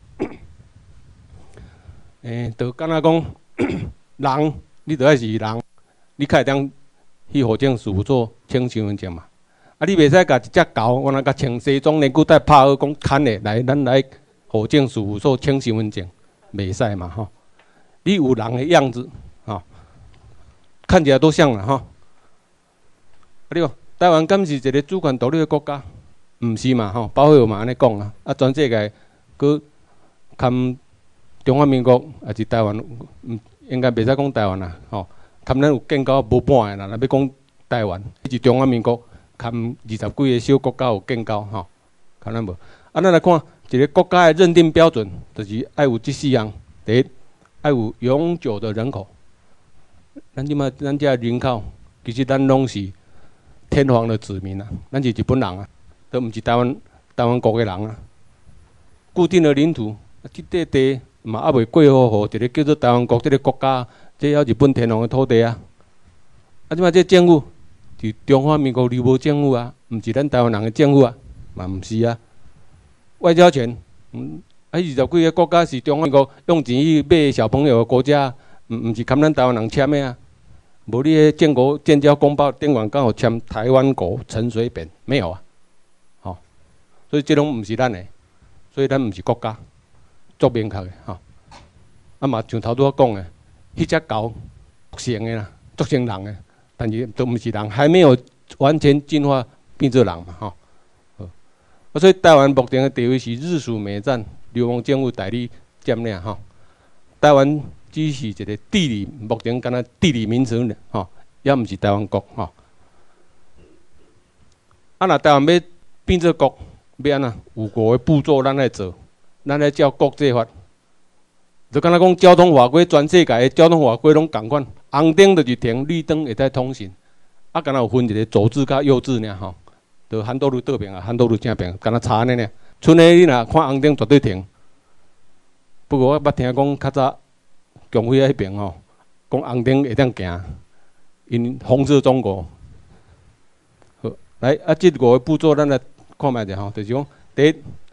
诶、欸，就敢若讲人，你都爱是人，你才会当去户政事务所请身份证嘛。啊，你袂使甲一只狗，我若甲穿西装内裤带拍好讲牵的来，咱来户政事务所请身份证，袂使嘛吼。你有人的样子，吼、哦，看起来都像了吼。啊，你讲台湾敢是一个主权独立的国家？毋是嘛吼，包括嘛安尼讲啊，啊全世界佮堪中华民国也是台湾，嗯，应该袂使讲台湾啦，吼、哦，堪咱有建交无半个啦，若要讲台湾，迄是中华民国堪二十几个小国家有建交吼，堪咱无。啊，咱来看一个国家的认定标准，就是爱有即四项，第一。爱有永久的人口，咱即马咱遮人口，其实咱拢是天皇的子民啊，咱是日本人啊，都毋是台湾台湾国的人啊。固定的领土，即块地嘛还未过户，互一个叫做台湾国这个国家，这还日本天皇的土地啊。啊，即马这政府是中华民国立无政府啊，毋是咱台湾人的政府啊，嘛毋是啊。外交权，嗯。啊，二十几个国家是中华民国用钱去买小朋友的国家，毋毋是堪咱台湾人签的啊。无你个建国建交公报顶完刚好签台湾国陈水扁，没有啊。吼、哦，所以这拢毋是咱的，所以咱毋是国家，足明确的吼。啊嘛，像头拄仔讲的，迄只狗成的啦，足成人的，但是都毋是人，还没有完全进化变做人嘛吼。哦，啊，所以台湾目前的地位是日属美战。流亡政府代理占领吼，台湾只是一个地理，目前敢若地理名称吼，也毋是台湾国吼。啊，若台湾要变做国，要安怎？有五个步骤咱来做，咱来照国际法。就敢若讲交通法规，全世界的交通法规拢共款，红灯就是停，绿灯会使通行。啊，敢若有分一个左至甲右至尔吼，就韩道路倒边啊，韩道路正边，敢若差安尼尔。剩个你若看红灯绝对停。不过我捌听讲较早共匪迄边吼，讲红灯会当行，因红色中国。好，来啊，即五个步骤咱来看觅者吼，就是讲第一，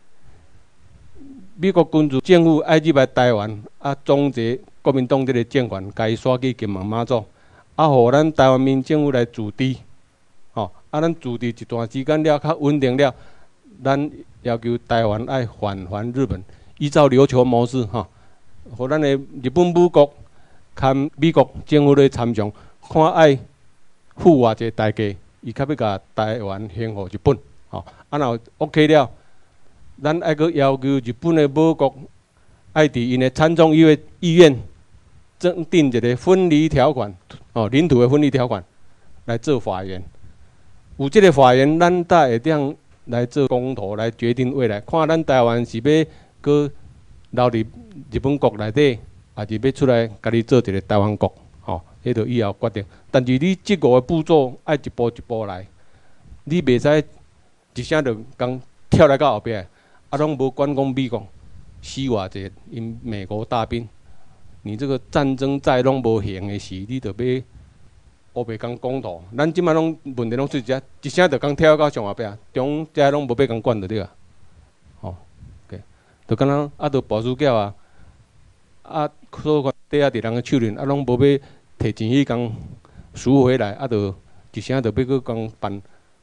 美国军事政府爱入来台湾，啊，总结国民党即个政权，甲伊刷去金门马祖，啊，互咱台湾民政府来驻地，吼，啊，咱驻地一段时间了，较稳定了。咱要求台湾爱返还日本，依照琉球模式，吼，互咱的日本母国含美国政府咧参详，看爱付偌济代价，伊较要甲台湾还互日本，吼，啊，若 OK 了，咱爱阁要求日本的母国爱伫因的参众议院议院增订一个分离条款，哦，领土的分离条款来做法源，有即个法源，咱才会当。来做公投来决定未来，看咱台湾是要搁留伫日本国内底，还是要出来家己做一个台湾国，吼、哦，迄就以后决定。但是你即五个步骤爱一步一步来，你袂使一声就讲跳来到后壁，啊，拢无管讲美国死偌济因美国大兵，你这个战争再拢无行的时，你就要。乌白讲公投，咱即摆拢问题拢出只，一声就讲跳到上后壁，中遮拢无要讲管就对啊。吼 ，OK， 就敢若啊，着保守教啊，啊，所款底下伫人个手里，啊，拢无要摕钱去讲赎回来，啊，着一声就要去讲办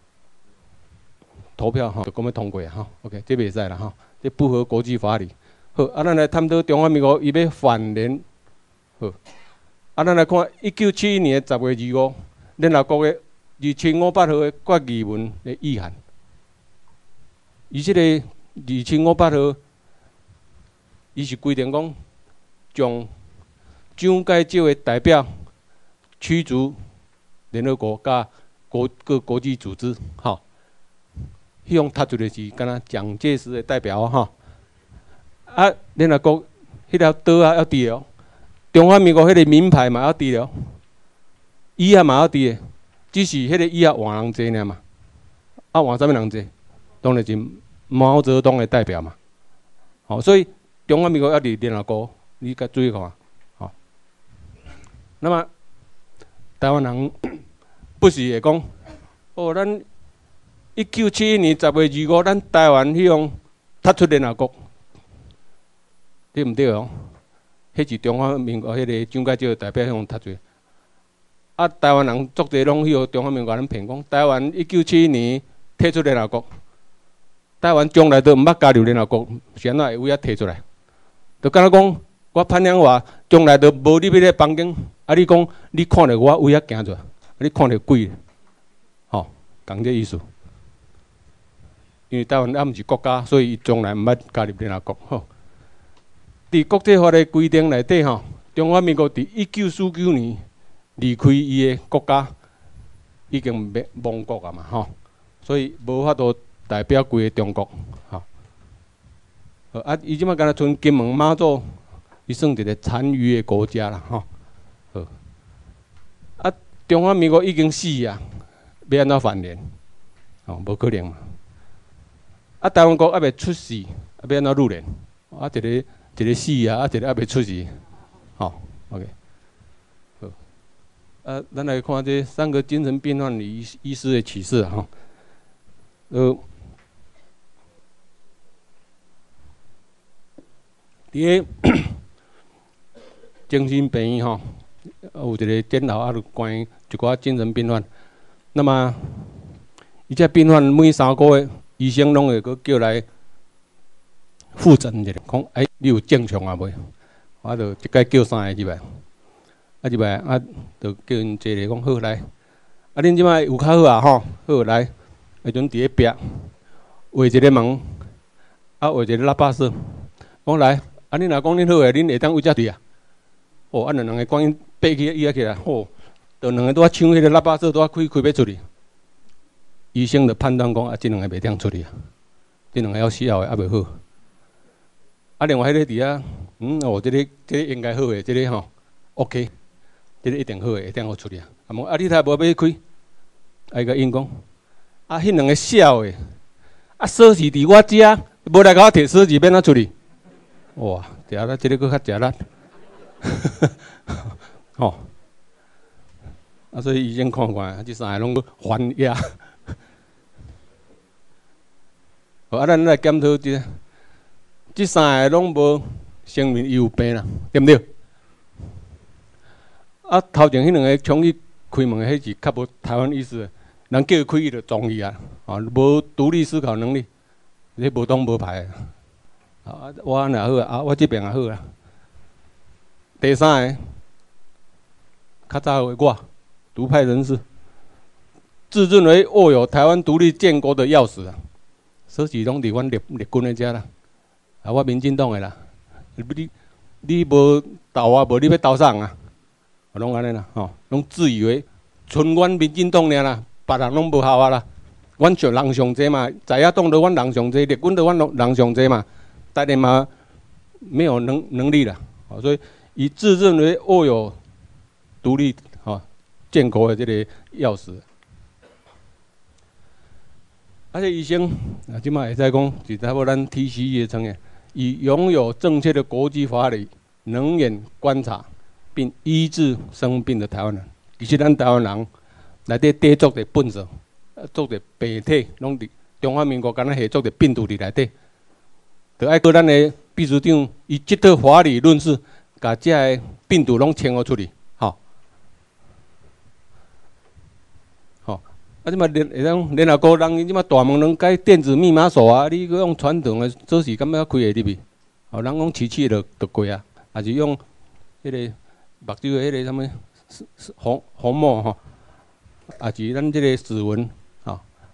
投票吼，就讲要通过啊，吼 ，OK， 这袂使啦吼，这不合国际法理。好，啊，咱来探讨中华民国伊要反联，好。啊，咱来看一九七一年十月二五，联合国的二千五百号的决议文的意涵。伊即个二千五百号，伊是规定讲，将蒋介石的代表驱逐联合国甲国各国际组织，吼、哦，迄种踢出的是敢若蒋介石的代表吼、哦。啊，联合国迄条岛啊要伫了，中华民国迄个名牌嘛要伫了，以后嘛要伫的，只是迄个以后换人济尔嘛。啊，换啥物人济？当然是毛泽东的代表嘛。好、哦，所以中华民国要伫联合国，你甲注意看，好、哦。那么台湾人不是会讲，哦，咱一九七一年十月二五，咱台湾迄种踢出联合国。对毋对哦？迄是中华民国迄个蒋介石代表向踢出。啊，台湾人足侪拢迄个中华民国人骗讲，台湾一九七一年退出联合国，台湾从来都毋捌加入联合国，是安怎会有遐摕出来？就敢若讲，我潘阳话从来都无入迄个房间，啊，你讲你看着我有遐行出来，你看着鬼，吼，讲这意思。因为台湾还毋是国家，所以伊从来毋捌加入联合国，吼。伫国际法的规定内底，吼，中华民国伫一九四九年离开伊的国家，已经亡亡国啊嘛，吼，所以无法度代表规个中国，吼。啊，伊即摆敢若剩金门、马祖，伊算一个残余的国家啦，吼。好，啊，中华民国已经死啊，要安怎繁衍？哦，无可能嘛。啊，台湾国还未出世，啊，要安怎入联？啊，一个。一个死啊，啊一个还未出世，好 ，OK， 好，啊，咱来看这三个精神病患医医师的启示啊，哈，呃，伫个精神病院吼，有一个检讨啊，就关于一寡精神病患，那么，伊这病患每三个月，医生拢会佮叫来。复诊一下，讲哎，你有正常啊袂？我就一概叫三个入来，啊入来啊，就叫因坐咧讲好来，啊恁即摆有较好啊吼，好来，迄阵伫咧壁画一个门，啊画一个喇叭声，讲来，啊恁若讲恁好诶，恁会当为遮对啊？哦，啊两两个讲因爬起伊啊起来，吼，就两个拄啊抢迄个喇叭声，拄啊开开要出去，医生就判断讲啊，即两个袂当出去啊，即两个要死后诶还袂好。啊，另外迄个伫啊，嗯，哦，即、这个即、这个应该好诶，即、这个吼 ，OK， 即个一定好诶，一定好处理啊。啊，无啊，你睇无要开，啊，伊甲因讲，啊，迄两个笑诶，啊，锁匙伫我遮，无来甲我摕锁匙，免怎处理？哇，食力，即、这个佫较食力，吼，啊，所以医生看看，即三个拢还押。好，啊，咱来检讨即。即三个拢无声明伊有病啦，对毋对？啊，头前迄两个冲去开门，迄是较无台湾意思，人叫伊开伊就撞伊啊，啊，无独立思考能力，你无当无牌啊！我安也好啊，我这边也好啦。第三个，较早的我，独派人士，自认为握有台湾独立建国的钥匙啊，锁匙拢伫阮日日军的遮啦。啊，我民进党的啦，你你无斗我，无你要斗啥啊？拢安尼啦，吼，拢自以为剩阮民进党尔啦，别人拢无效啊啦。阮上人上济嘛，在野党都阮人上济，日军都阮人上济嘛，但是嘛没有能能力啦，哦，所以以自认为握有独立吼建国的这个钥匙。而且医生啊，即摆会使讲是差不多咱 T C E 的成员。以拥有正确的国际法理，冷眼观察并医治生病的台湾人，其实咱台湾人内底底足的本色，足的病体，拢伫中华民国敢若下足的病毒伫内底，就爱搁咱的秘书长以即套法理论事，甲遮个病毒拢清互出去，吼，吼，啊，即马联会当联合国人，伊即马大门拢改电子密码锁啊，你搁用传统的锁匙，敢要开会入去？哦，人讲试试就就过啊，还是用迄个目睭的迄个什么虹虹膜吼，还是咱即个指纹吼。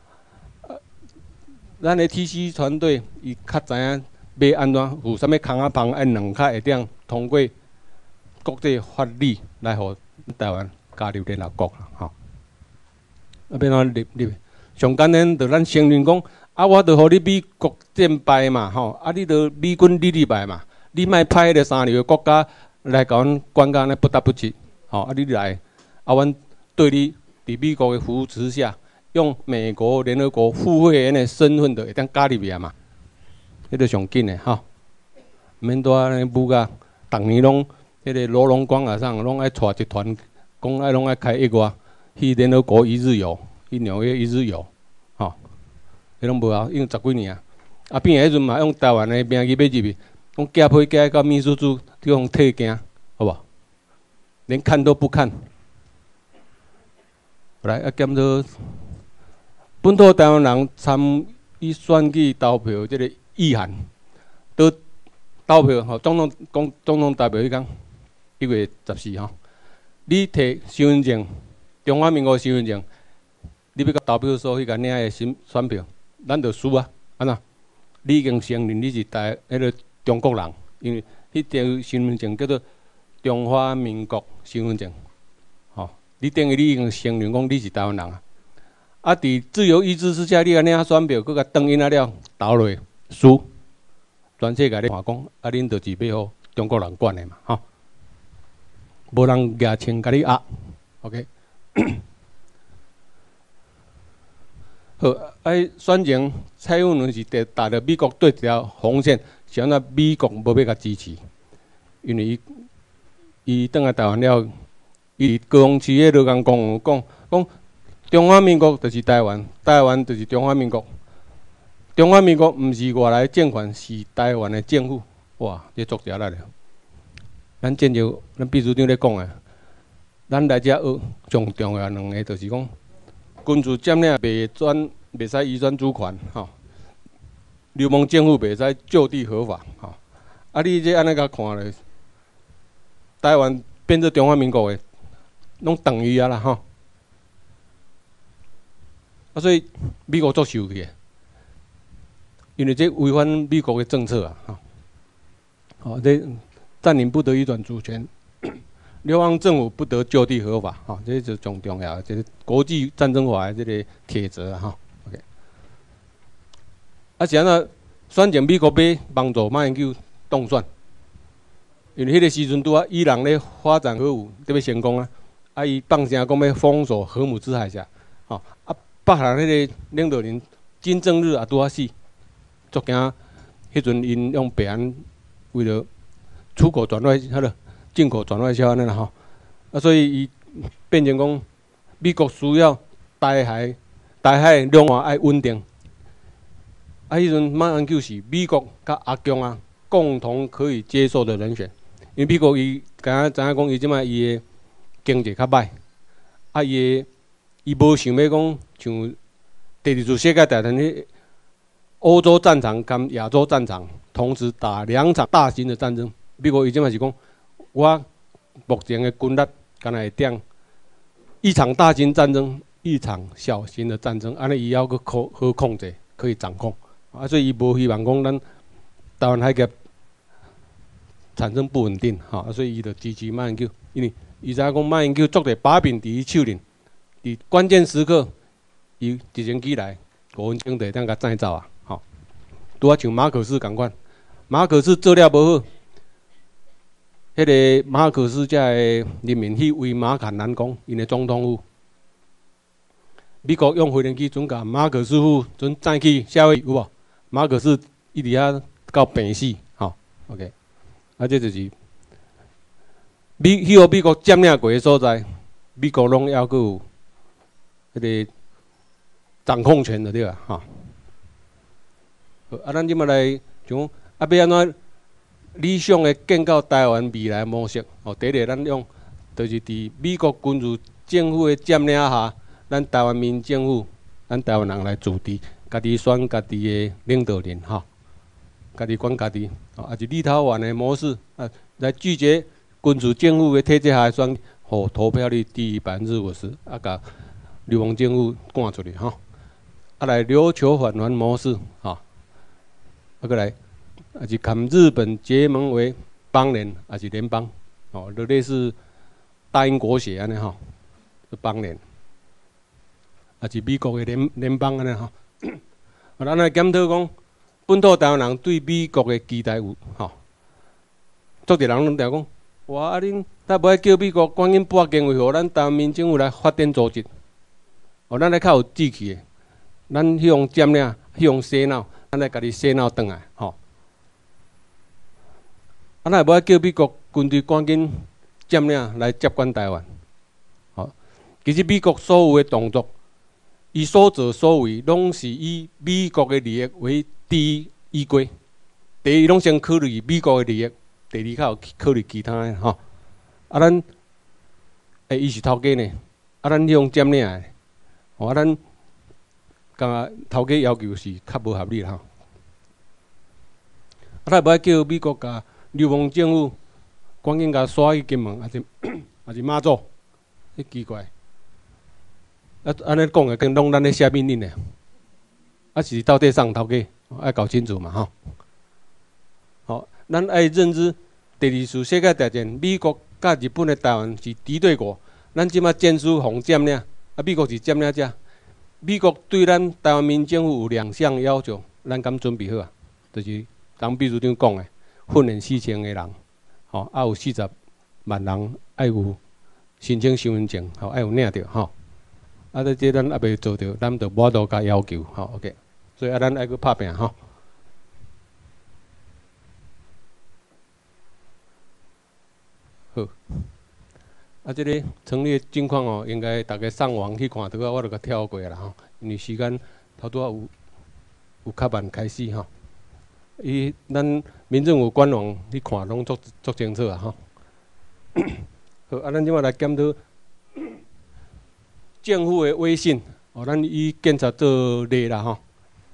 咱的 T C 团队伊较知影要安怎有啥物空啊旁按两卡会当通过国际法律来互台湾加入联合国啦，吼。啊，变怎入入？上简单，就咱承认讲，啊，我著互你美国战败嘛，吼，啊，你著美军你礼拜嘛，你莫派迄个三流的国家来甲阮管甲安不得不起，吼，啊，你来，啊，阮对你伫美国的扶持下，用美国联合国副会员的身份，就会当加入去嘛，迄个上紧的吼，免拄安尼武甲，逐年拢迄个罗荣光啊啥，拢爱带一团，讲爱拢爱开一外去联合国一日游，去纽约一日游，吼，迄拢无效，用十几年啊。啊，变迄阵嘛用台湾的名义要入去，讲寄批寄到秘书处，去互退件，好无？连看都不看。来啊，检讨本土台湾人参与选举投票即个意涵，都投票吼，总统讲总统投票迄天一月十四吼，你摕身份证，中华民国身份证，你要到投票所去甲领个选选票，咱就输啊，安怎？你已经承认你是台迄个中国人，因为迄张身份证叫做中华民国身份证，吼，你等于你已经承认讲你是台湾人啊。啊，伫自由意志之下，你安尼啊选票，佮甲登印啊了，投落输，全世界咧看讲，啊，恁就是要互中国人管的嘛，吼，无人举枪甲你压 ，OK。好，啊，选前蔡英文是踏踏着美国对一条红线，是安怎美国无要甲支持，因为伊伊倒来台湾了，伊高雄市诶罗江公讲讲中华民国就是台湾，台湾就是中华民国，中华民国毋是外来政权，是台湾诶政府。哇，这作者来了，咱见着咱秘书长咧讲诶，咱来遮学上重要两个就是讲。军事占领袂转，袂使移转主权，吼。流氓政府袂使就地合法，吼。啊，你这安尼甲看咧，台湾变做中华民国诶，拢等于啊啦，吼。啊，所以美国作受去，因为这违反美国诶政策啊，吼。好，这占领不得移转主权。流亡政府不得就地合法，哈，这是最重要的，这是国际战争法的这个铁则啊，哈 ，OK。啊，是安怎？选前美国要帮助马英九当选，因为迄个时阵拄啊，伊朗咧发展核武，特别成功啊，啊，伊放声讲要封锁荷姆兹海峡，吼，啊，北韩迄个领导人金正日也拄啊死，足惊，迄阵因用北韩为了出口转外，迄个。进口转外销安尼啦吼，啊，所以伊变成讲美国需要台海台海两岸爱稳定。啊，迄阵马英九是美国甲阿共啊共同可以接受的人选，因为美国伊敢若知影讲伊即摆伊的经济较歹，啊，伊的伊无想要讲像第二次世界大战迄欧洲战场跟亚洲战场同时打两场大型的战争，美国伊即摆是讲。我目前的军力敢若会顶一场大型战争，一场小型的战争，安尼伊要去控好控制，可以掌控。啊，所以伊无希望讲咱台湾海峡产生不稳定，哈、啊，所以伊就支持马英九，因为伊知影讲马英九做者把柄伫伊手里，伫关键时刻，伊直升机来，五分钟就会当甲载走啊，吼、啊。拄啊像马可斯共款，马可斯做了无好。迄个马可斯遮个人民去为马坎南宫，因的总统府，美国用飞行机准甲马可斯府准载去社会有无？马可斯伊伫遐到病死，吼 ，OK， 啊，这就是美迄个美国占领过的所在，美国拢还阁有迄个掌控权的对啊，吼。啊，咱即摆来像啊，要安怎？理想的建构台湾未来模式，哦，第一个咱用，就是伫美国军事政府的占领下，咱台湾民政府，咱台湾人来主持，家己选家己的领导人，吼，家己管家己，哦，也是立陶宛的模式，啊，来拒绝军事政府的体制下选，互投票率低于百分之五十，啊，甲流亡政府赶出去，吼，啊，来琉球返还模式，吼，啊，过来。也是含日本结盟为邦联，也是联邦， 哦，就类似大英国协安尼吼，邦联，啊是美国的联联邦安尼吼。啊，咱来检讨讲，本土台湾人对美国的期待有吼，足侪人拢调讲，哇啊恁，咱无爱叫美国赶紧拨经费，互咱台湾民政府来发展组织，哦，咱来较有志气的，咱希望占领，希望洗脑，咱来家己洗脑转来吼。啊，咱也无爱叫美国军队赶紧占领来接管台湾。好，其实美国所有的动作，伊所做所为，拢是以美国的利益为第一依归。第一，拢先考虑美国的利益；第二，较有考虑其他的吼。啊，咱诶，伊是头家呢，啊，咱希望占领的，哦，啊，咱感觉头家要求是较无合理啦吼。啊，咱无爱叫美国甲流氓政府赶紧甲刷去金门，还是还是马祖，迄奇怪。啊，安尼讲诶，跟拢咱咧下命令诶，啊是到底上头家，爱搞清楚嘛吼。好，咱爱认知第二次世界大战，美国甲日本诶台湾是敌对国，咱即马战输互占领，啊美国是占领者。美国对咱台湾民政府有两项要求，咱敢准备好啊？就是当秘书长讲诶。训练四千个人，吼、哦，啊有四十万人爱有申请身份证，吼、哦，爱有领着，吼、哦，啊，这这咱也未做到，咱就无多加要求，吼、哦、，OK， 所以啊，咱爱去拍拼，吼、哦。好，啊，这个成立情况哦，应该大家上网去看到啊，我就甲跳过啦，吼，因为时间头拄仔有有较慢开始，吼、哦。伊咱民政府官网去看，拢足足清楚啊！吼。好，啊，咱即马来检讨政府的威信。哦，咱以检察做例啦，吼。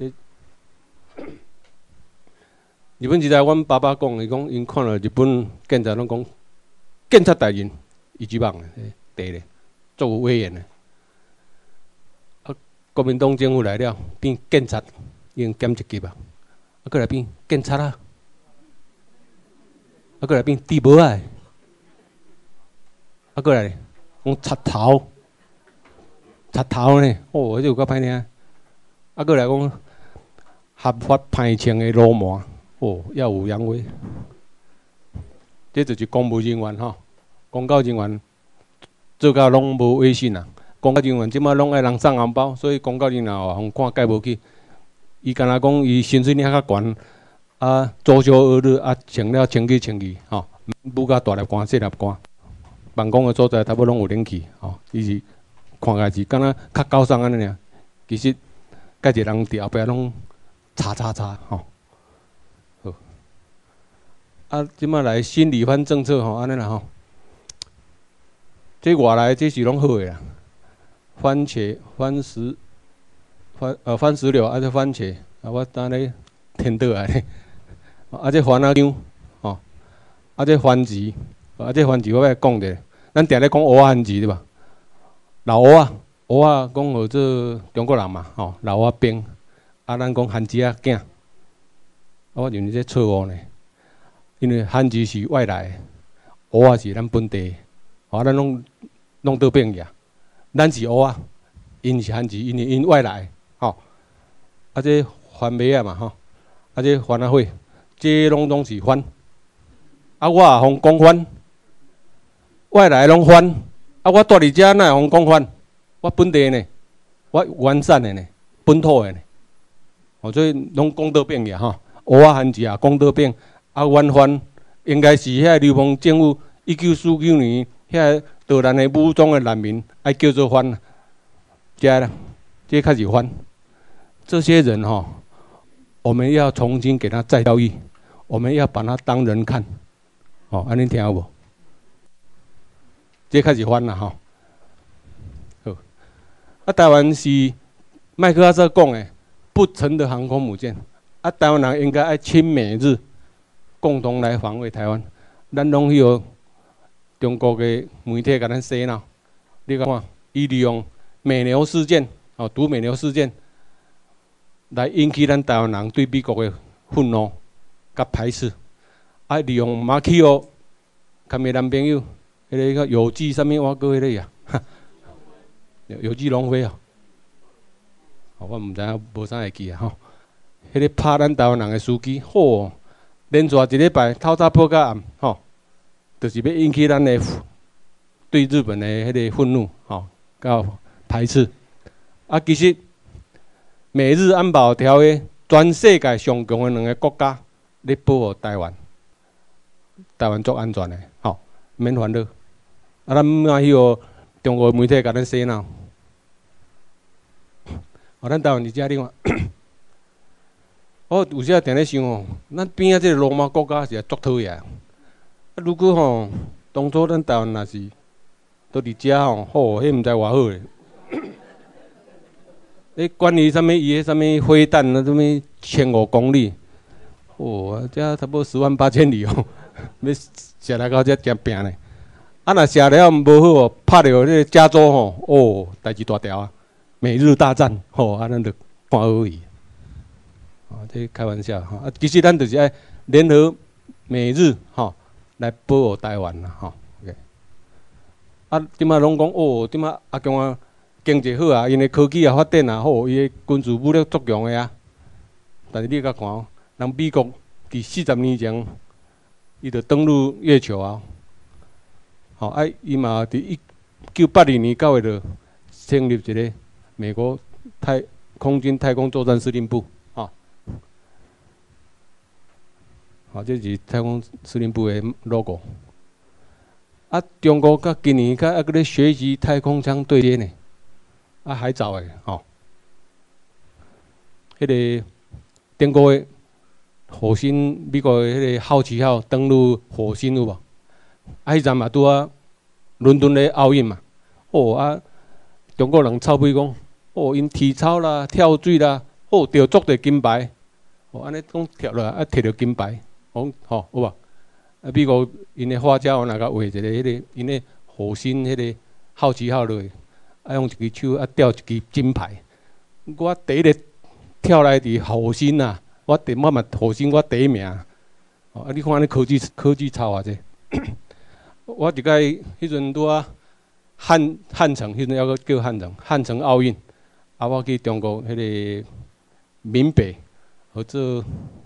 日本时代，阮爸爸讲，伊讲因看了日本检察，拢讲检察大人伊最棒诶，第一个，足有威严诶。啊，国民党政府来了，变检察，用检一级啊。啊，过来变警察啊！啊，过来变地保啊！啊，过来讲贼头，贼头呢？哦，迄有够歹听。啊，过来讲合法歹穿的流氓，哦，耀武扬威。这就是公务人员吼，公告人员做到拢无威信啊！公告人员即马拢爱人送红包，所以公告人员哦，互看介无去。伊敢若讲伊薪水领较悬，啊，周休二日啊，穿了清气清气，吼，舞甲大粒官、细粒官，办公的所在差不多拢有冷气，吼，伊是看起来是敢若较高尚安尼尔，其实介一人伫后壁拢叉叉叉，吼，好，啊，即摆来新理番政策吼，安尼啦吼，这外来这是拢好诶啦，番茄、番石。番呃番石榴，啊这番茄，啊我当咧听倒来咧，啊这番仔姜，吼，啊这番薯，啊这番薯我要讲者，咱定咧讲蚵仔番薯对吧？老蚵仔，蚵仔讲号做中国人嘛，吼，老蚵仔兵，啊咱讲番薯仔囝，啊我认为这错误呢，因为番薯是外来，蚵仔是咱本地，啊咱拢弄倒变去啊，咱是蚵仔，因是番薯，因因外来。吼，啊，这番麦啊嘛，吼，啊，这番仔火，这拢拢是番，啊，我也互讲番，外来拢番，啊，我住伫遮哪会互讲番？我本地呢，我原产的呢，本土的呢，哦，所以拢讲倒变去吼，蚵仔番薯啊，讲倒变，啊，原番应该是遐流氓政府一九四九年遐荷兰的武装的难民爱叫做番，遮啦，这开始番。这些人哈、哦，我们要重新给他再教育，我们要把他当人看，哦，安尼听有无？这开始翻啦哈。好，啊，台湾是麦克阿瑟讲的不成的航空母舰，啊，台湾人应该爱亲美日，共同来防卫台湾。咱拢去有中国的媒体甲咱洗脑，你看，伊利用美牛事件，哦，毒美牛事件。来引起咱台湾人对美国的愤怒、甲排斥，啊，利用马奎奥看面男朋友，迄个有机啥物，我搁迄个呀，有机农会啊，我毋知影无啥会记啊吼。迄个拍咱台湾人的司机，吼，连续一礼拜透早报到暗，吼，就是要引起咱的对日本的迄个愤怒，吼，甲排斥。啊，其实美日安保条约，全世界上强的两个国家，咧保护台湾，台湾足安全的，吼，免烦恼。啊，咱毋欢喜哦，中国媒体甲咱洗脑。哦，咱台湾伫遮你看。我有时啊，定咧想吼，咱边仔即个罗马国家是足讨厌。啊，如果吼，当初咱台湾若是都伫遮吼，吼，迄毋知偌好咧。你管伊啥物，伊迄啥物飞弹啊，啥物千五公里，哦，遮差不多十万八千里哦，要射来到遮真拼咧。啊，若射了无好哦，拍着迄个加州吼，哦，代志大条啊，美日大战，吼，啊，咱着看好伊。哦，这开玩笑哈，啊，其实咱就是爱联合美日哈来保护台湾啦哈。OK， 啊，即马拢讲哦，即马阿强啊经济好啊，因为科技也发展啊，好，伊个军事武力足强个啊。但是你甲看哦，人美国伫四十年前，伊就登陆月球啊。好，啊，伊嘛伫一九八二年九月就成立一个美国太空军太空作战司令部。哦，这是太空司令部的 logo。啊，中国甲今年甲还搁咧学习太空枪对联呢，啊，还早诶，吼。迄个顶个月火星，美国诶迄个好奇号登陆火星有无？啊，迄阵嘛拄啊，伦敦咧奥运嘛，哦啊，中国人臭屁讲，哦，因体操啦、跳水啦，哦，得足侪金牌，哦，安尼讲跳落来啊，摕着金牌。讲吼有无？啊，美国因的画家，我若甲画一个迄个因的火星迄个好奇号落去，啊用一支手啊吊一支金牌。我第一个跳来伫火星啊，我第我嘛火星我第一名。哦，啊你看安尼科技科技超啊这。我一摆迄阵拄啊汉汉城，迄阵还阁叫汉城，汉城奥运，啊我去中国迄个闽北，或者。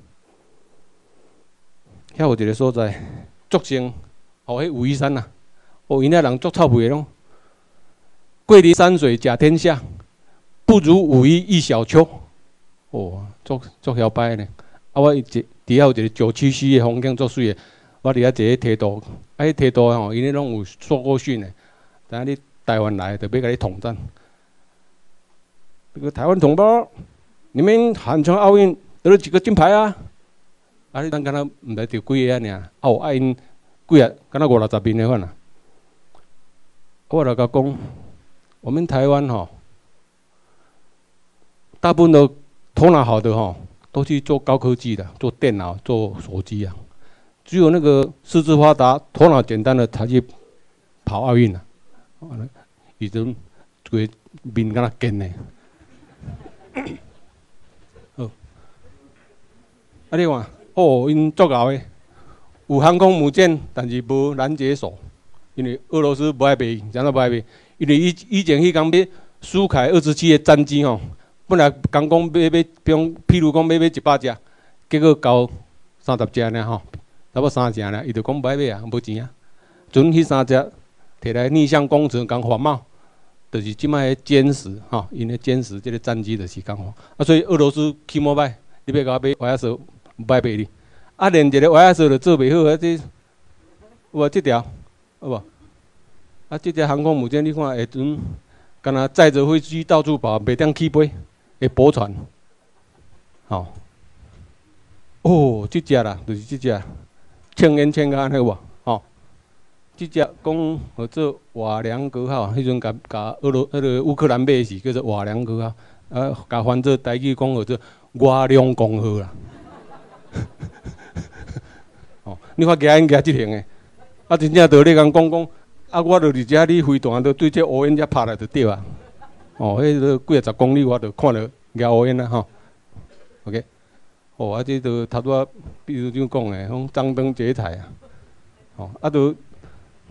遐有一个所在，竹城，哦，迄武夷山呐，哦，因遐人足臭屁的拢。桂林山水甲天下，不如武夷一小丘。哦，足足摇摆呢。啊，我一伫遐有一个九七溪的风景足水的，我伫遐坐迄梯度，啊，迄梯度吼，因咧拢有受过训的。等下你台湾来，就要甲你统战。这个台湾同胞，你们汉城奥运得了几个金牌啊？啊！你等敢若毋知着几个啊？尔，啊有啊因几啊？敢若五六十面的款啊！我就甲讲，我们台湾吼，大部分都头脑好的吼，都去做高科技的，做电脑、做手机啊。只有那个四肢发达、头脑简单的才去跑奥运啊！伊种规面敢若坚的。好，啊你看。哦，因足够诶，有航空母舰，但是无拦截手，因为俄罗斯不爱卖，怎么不爱卖？因为以以前迄工买苏凯二十七诶战机吼，本来讲讲买买，比如譬如讲买买一百只，结果交三十只尔吼，差不多三只尔，伊就讲不爱买啊，无钱啊。阵迄三只摕来逆向工程讲反冒，就是即摆诶歼十吼，因诶歼十即个战机就是讲吼，啊，所以俄罗斯起毛歹，你要甲我买我也说。歹卖你，啊连一个 Y S 都做袂好，啊这有无这条，好无？啊这条航空母舰你看下阵，敢若载着飞机到处跑，袂当起飞，会驳船。吼、哦，哦，这只啦，就是这只，千烟千安，好无？吼，这只讲叫做瓦良格号，迄阵甲甲俄罗迄个乌克兰买是叫做瓦良格号，啊，甲翻做台语讲叫做瓦良公号啦。哦，你看加因加即型的，啊真正道理讲讲讲，啊我著伫遮你飞弹著对这乌烟遮拍来就对啊。哦，迄个几啊十公里我著看着加乌烟啊吼。OK， 哦啊这著差不多，比如怎讲诶，讲张灯结彩啊。哦，啊著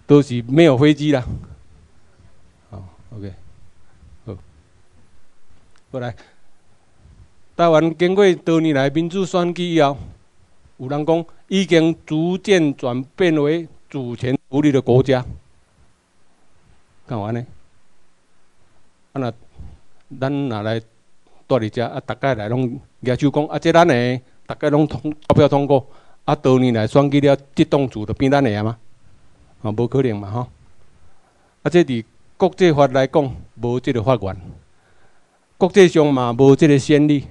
都是没有飞机啦。好 ，OK， 好，过来。台湾经过多年来民主选举以后，有人讲已经逐渐转变为主权独立的国家。干完呢？啊那咱拿来住伫遮，啊，大家来拢举手讲，啊，这咱的，大家拢通投票通过，啊，多年来选举了，这栋厝就变咱的啊吗？啊，无可能嘛吼！啊，这伫国际法来讲，无这个法源，国际上嘛无这个先例。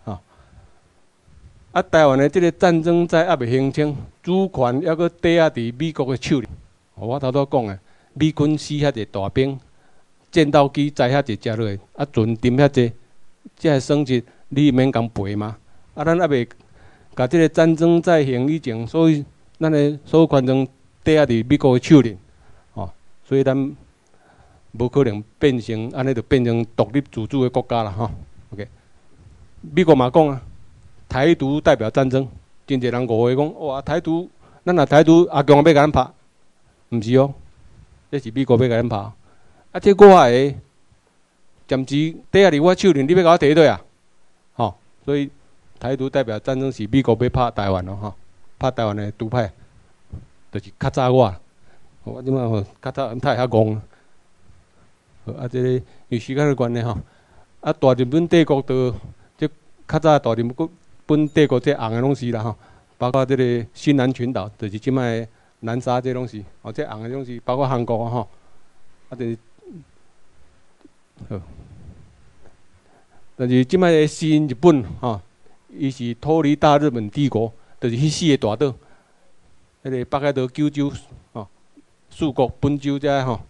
啊，台湾的这个战争在还未形成，主权还阁抵押伫美国的手里。我头拄讲的，美军死遐济大兵，战斗机载遐济食落去，啊，船沉遐济，这个算是你免共赔嘛？啊，咱还未甲这个战争在行以前，所以咱的所有权状抵押伫美国的手里，哦，所以咱无可能变成安尼，就变成独立自主的国家啦，吼。OK， 美国嘛讲啊。 台独代表战争，真侪人误会讲，哇，台独，咱若台独，阿强要甲咱拍，毋是哦，这是美国要甲咱拍。啊，这我的暂时抵押伫我手里，你要甲我摕倒啊？吼，所以台独代表战争是美国要拍台湾咯，吼，拍台湾的独派，就是较早我，我即摆吼较早毋太遐戆。啊，这个有时间的关系吼，啊，大日本帝国都即较早大日本。 本帝国这红的拢是啦吼，包括这个新南群岛，就是即摆南沙这拢是，哦，这红的拢是，包括韩国啊吼，啊就是，好，但是即摆的新日本吼，伊是脱离大日本帝国，就是迄四个大岛，迄个北海道、九州吼、四国、本州遮吼，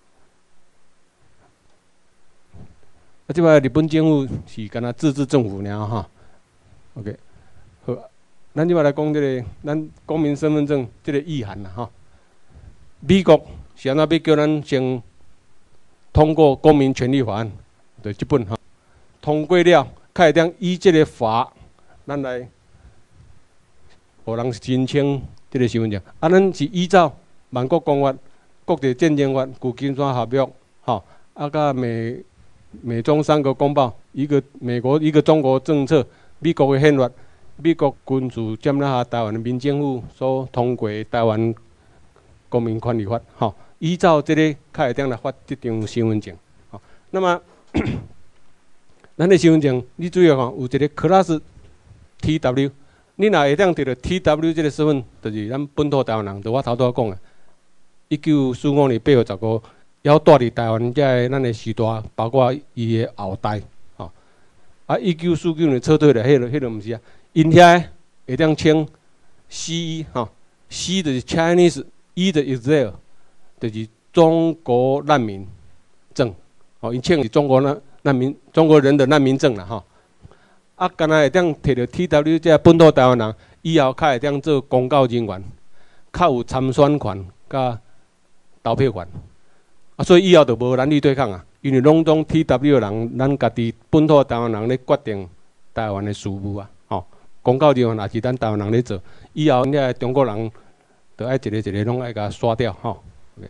啊，即摆日本政府是干那自治政府尔吼。 OK， 好，咱即摆来讲即个咱公民身份证即个意涵啦吼。美国是安怎要叫咱先通过公民权利法案，就即本吼，通过了，才会当依即个法，咱来，互人申请即个身份证。啊，咱是依照万国公法、国际战争法、旧金山合约，吼，啊，甲美美中三个公报，一个美国一个中国政策。 美国的宪法、美国军事占领下台湾的民政府所通过的台湾公民权利法，吼，依照这个，才会当来发这张身份证。吼，那么，咱的身份证，你注意看，有一个 class T W， 你若会当摕到 T W 这个身份，就是咱本土台湾人，就我头拄仔讲的，一九四五年八月十五，要住伫台湾遮个咱的时代，包括伊的后代。 啊，一九四九年撤退了，迄个、迄个毋是啊，因遐会当签 C 一吼 ，C 就是 Chinese， E 就是 exiled， 就是中国难民证，哦，因签是中国难难民中国人的难民证啦吼。啊，敢若会当摕到 T W 这本土台湾人，以后较会当做公告人员，较有参选权甲投票权，啊，所以以后就无男女对抗啊。 因为拢总 T W 人，咱家己本土台湾人咧决定台湾的事务啊，吼，公告人员也是咱台湾人咧做，以后遐中国人，就爱一个一个拢爱甲刷掉，吼。Okay.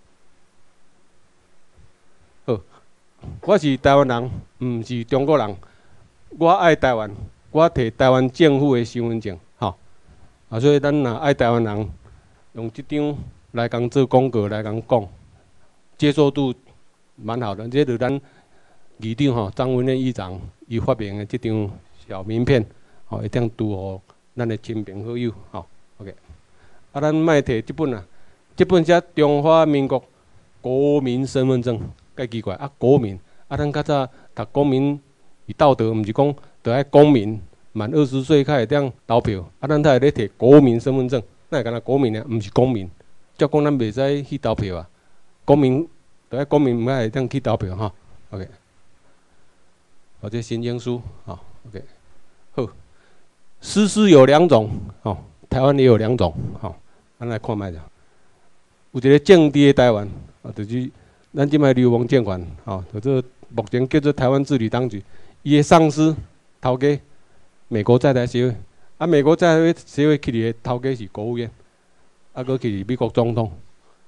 好，我是台湾人，毋是中国人，我爱台湾，我摕台湾政府的身份证，吼，啊，所以咱若爱台湾人，用即张来共做广告来共讲，接受度。 蛮好的，这就是咱议长吼张文彦议长伊发明的这张小名片，吼，会当拄互咱的亲朋好友，吼 ，OK。啊，咱莫摕这本啊，这本写中华民国国民身份证，介奇怪啊，国民啊，咱较早读公民与道德，毋是讲得爱公民满二十岁才会当投票，啊，咱才会咧摕国民身份证，那会干那国民啊，毋是公民，照讲咱袂使去投票啊，公民。 都爱公民毋爱会当去投票吼 ，OK。或者申请书，吼 ，OK。好，诗诗有两种，吼，台湾也有两种，吼，咱来看卖者。有一个政治的台湾，啊，就是咱即摆流亡政权，吼，就做目前叫做台湾治理当局，伊的上司头家美国在台协会，啊，美国在台协会起嚟的头家是国务院，啊，佮起美国总统。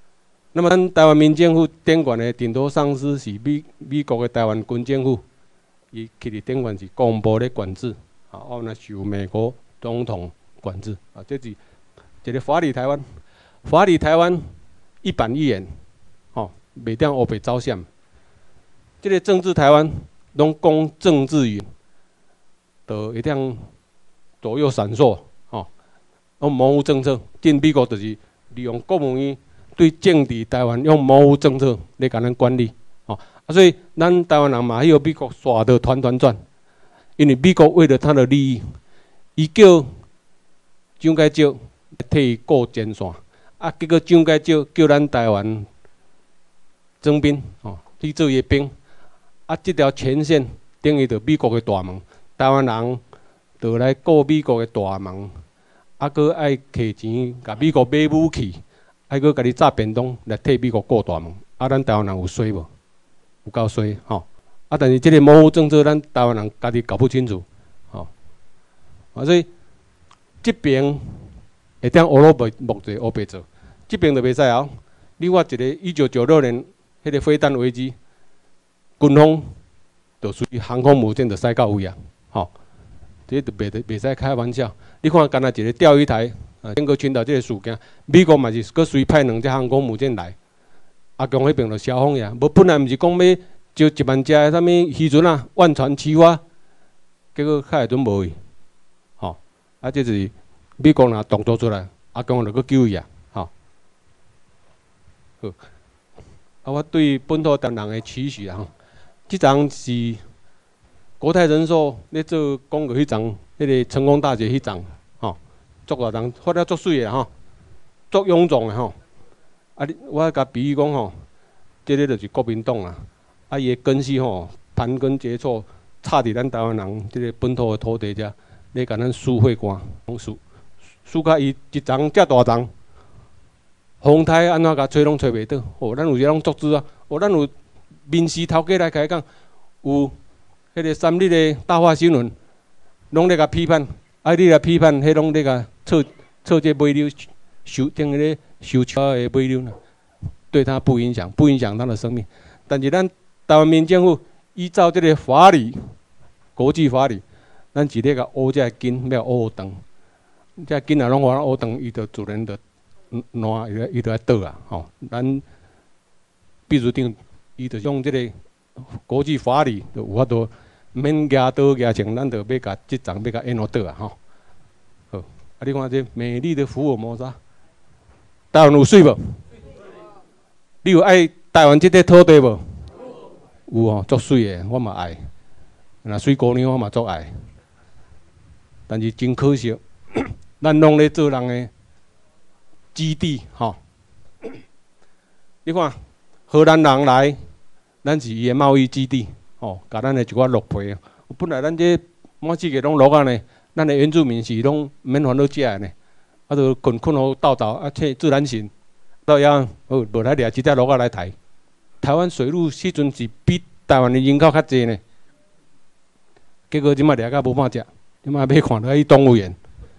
那么咱台湾民政府顶悬的顶头上司是美美国的台湾军政府，伊其实顶悬是国防部咧管制，啊，我那受美国总统管制，啊，这是一个法理台湾，法理台湾一板一眼，吼，袂当乌白走闪。这个政治台湾拢讲政治语，就一定左右闪烁，吼，用模糊政策，进美国就是利用国务院。对政治台湾用模糊政策来甲咱管理，哦，啊，所以咱台湾人嘛，迄个美国耍得团团转，因为美国为了他的利益，伊叫蒋介石替伊过前线，啊，结果蒋介石叫咱台湾征兵，哦，去做伊兵，啊，这条前线等于着美国的大门，台湾人就来过美国的大门，啊，搁爱摕钱甲美国买武器。还佫家己炸便当来替美国过大门，啊，咱台湾人有衰无？有够衰吼！啊，但是这个模糊政策，咱台湾人家己搞不清楚，吼、哦。啊，所以这边会当乌鲁木木者乌白做，这边就袂使哦。另外一个一九九六年迄个飞弹危机，军方就属于航空母舰就驶到位啊，吼、哦。这就袂袂使开玩笑。你看，干那一个钓鱼台。啊，整个群岛这个事件，美国嘛是搁随派两只航空母舰来，阿强迄边就消防呀。无本来毋是讲要招一万只的啥物渔船啊，万船齐发，结果海准无去，吼、哦，啊，这就是美国若动作出来，阿强就搁救伊啊，吼、哦。好，啊，我对本土台湾人的期许啊，即场是国泰人寿咧做广告迄场，迄个成功大学迄场。足大人发了足水的吼，足臃肿的吼。啊，你我甲比喻讲吼，这个就是国民党啦。啊，伊的根系吼，盘根结错，插伫咱台湾人这个本土的土地遮，咧甲咱输血汗，输输甲伊一丛遮大丛，风台安怎甲吹拢吹袂倒。哦，咱有这种组织啊，哦，咱有民事头家来开讲，有迄个三立的大话新闻，拢咧甲批判。啊！你来批判，迄拢咧个测测这尾流收，等于咧收钞的尾流呢，对他不影响，不影响他的生命。但是咱台湾民政府依照这个法理，国际法理，咱是咧个乌这根，要乌长，这根若拢往乌长，伊就自然就烂，伊伊就来倒啊！吼，咱比如定，伊就用这个国际法理，就有法度。免举刀举枪，咱就要甲即丛要甲淹落倒啊！吼，好，啊，你看这美丽的福尔摩沙，台湾有水无？你有爱台湾这块土地无？有哦，足水的，我嘛爱。若水姑娘我嘛足爱，但是真可惜，咱拢咧做人的基地，吼。你看，荷兰人来，咱是伊的贸易基地。哦，甲咱的一寡落皮，本来咱这满世界拢落啊呢，咱的原住民是拢免烦恼食的呢，啊，就困困好斗斗，啊，切自然醒，到样哦，无来掠一只落啊来抬。台湾水路迄阵是比台湾的人口较济呢，结果即马掠甲无法食，即马要看到去动物园，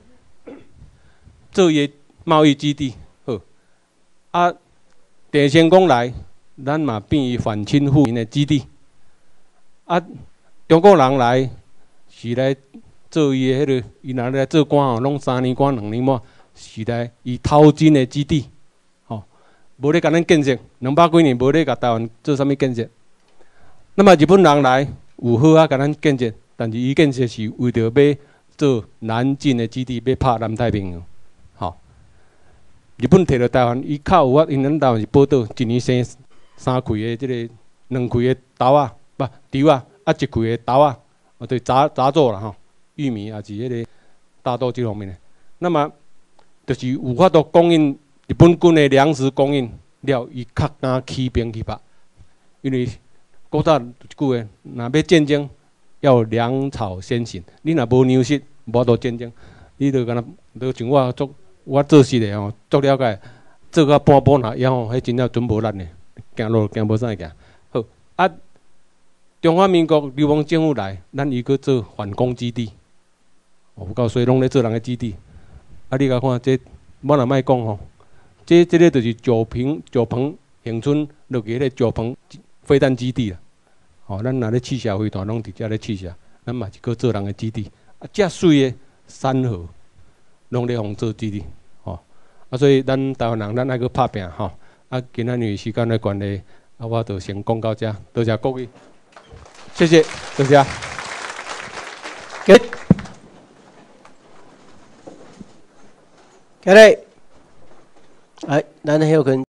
做伊贸易基地，好，啊，电线讲来，咱嘛变伊反清复明的基地。啊，中国人来是来做伊的迄个，伊若来做官吼，拢三年官两年半，是来伊淘金的基地，吼、哦，无咧甲咱建设，两百几年无咧甲台湾做啥物建设。那么日本人来有好啊，甲咱建设，但是伊建设是为着要做南进的基地，要拍南太平洋，吼、哦。日本摕到台湾，伊较有法，因咱台湾是宝岛，一年生三开的即、这个两开的豆啊。不，稻啊，啊一开的豆啊，哦对，杂杂作啦吼，玉米也是迄个大豆这方面的。那么，就是有法度供应日本军的粮食供应了，伊较敢起兵去拍，因为古早一句话，若要战争，要粮草先行。你若无粮食，无法度战争。你著敢若，著像我做我做事的吼，足了解，做到半半下以后，迄真正准无力呢，行路行无啥行。好啊。中华民国流亡政府来，咱伊搁做反攻基地，有够衰，拢咧做人的基地。啊，你甲看这，我若莫讲吼，这这个就是九平九鹏恒春落去迄个石棚飞弹基地啦。吼，咱若咧试射飞弹，拢伫遮咧试射，咱嘛是搁做人的基地。啊，遮水的山河，拢咧互做基地。吼，啊，所以咱台湾人，咱爱搁拍拼吼。啊，今仔日时间的关系，啊，我就先讲到遮，多谢各位，谢谢，多谢。 Good。Cái đây, đấy, đang hiệu cần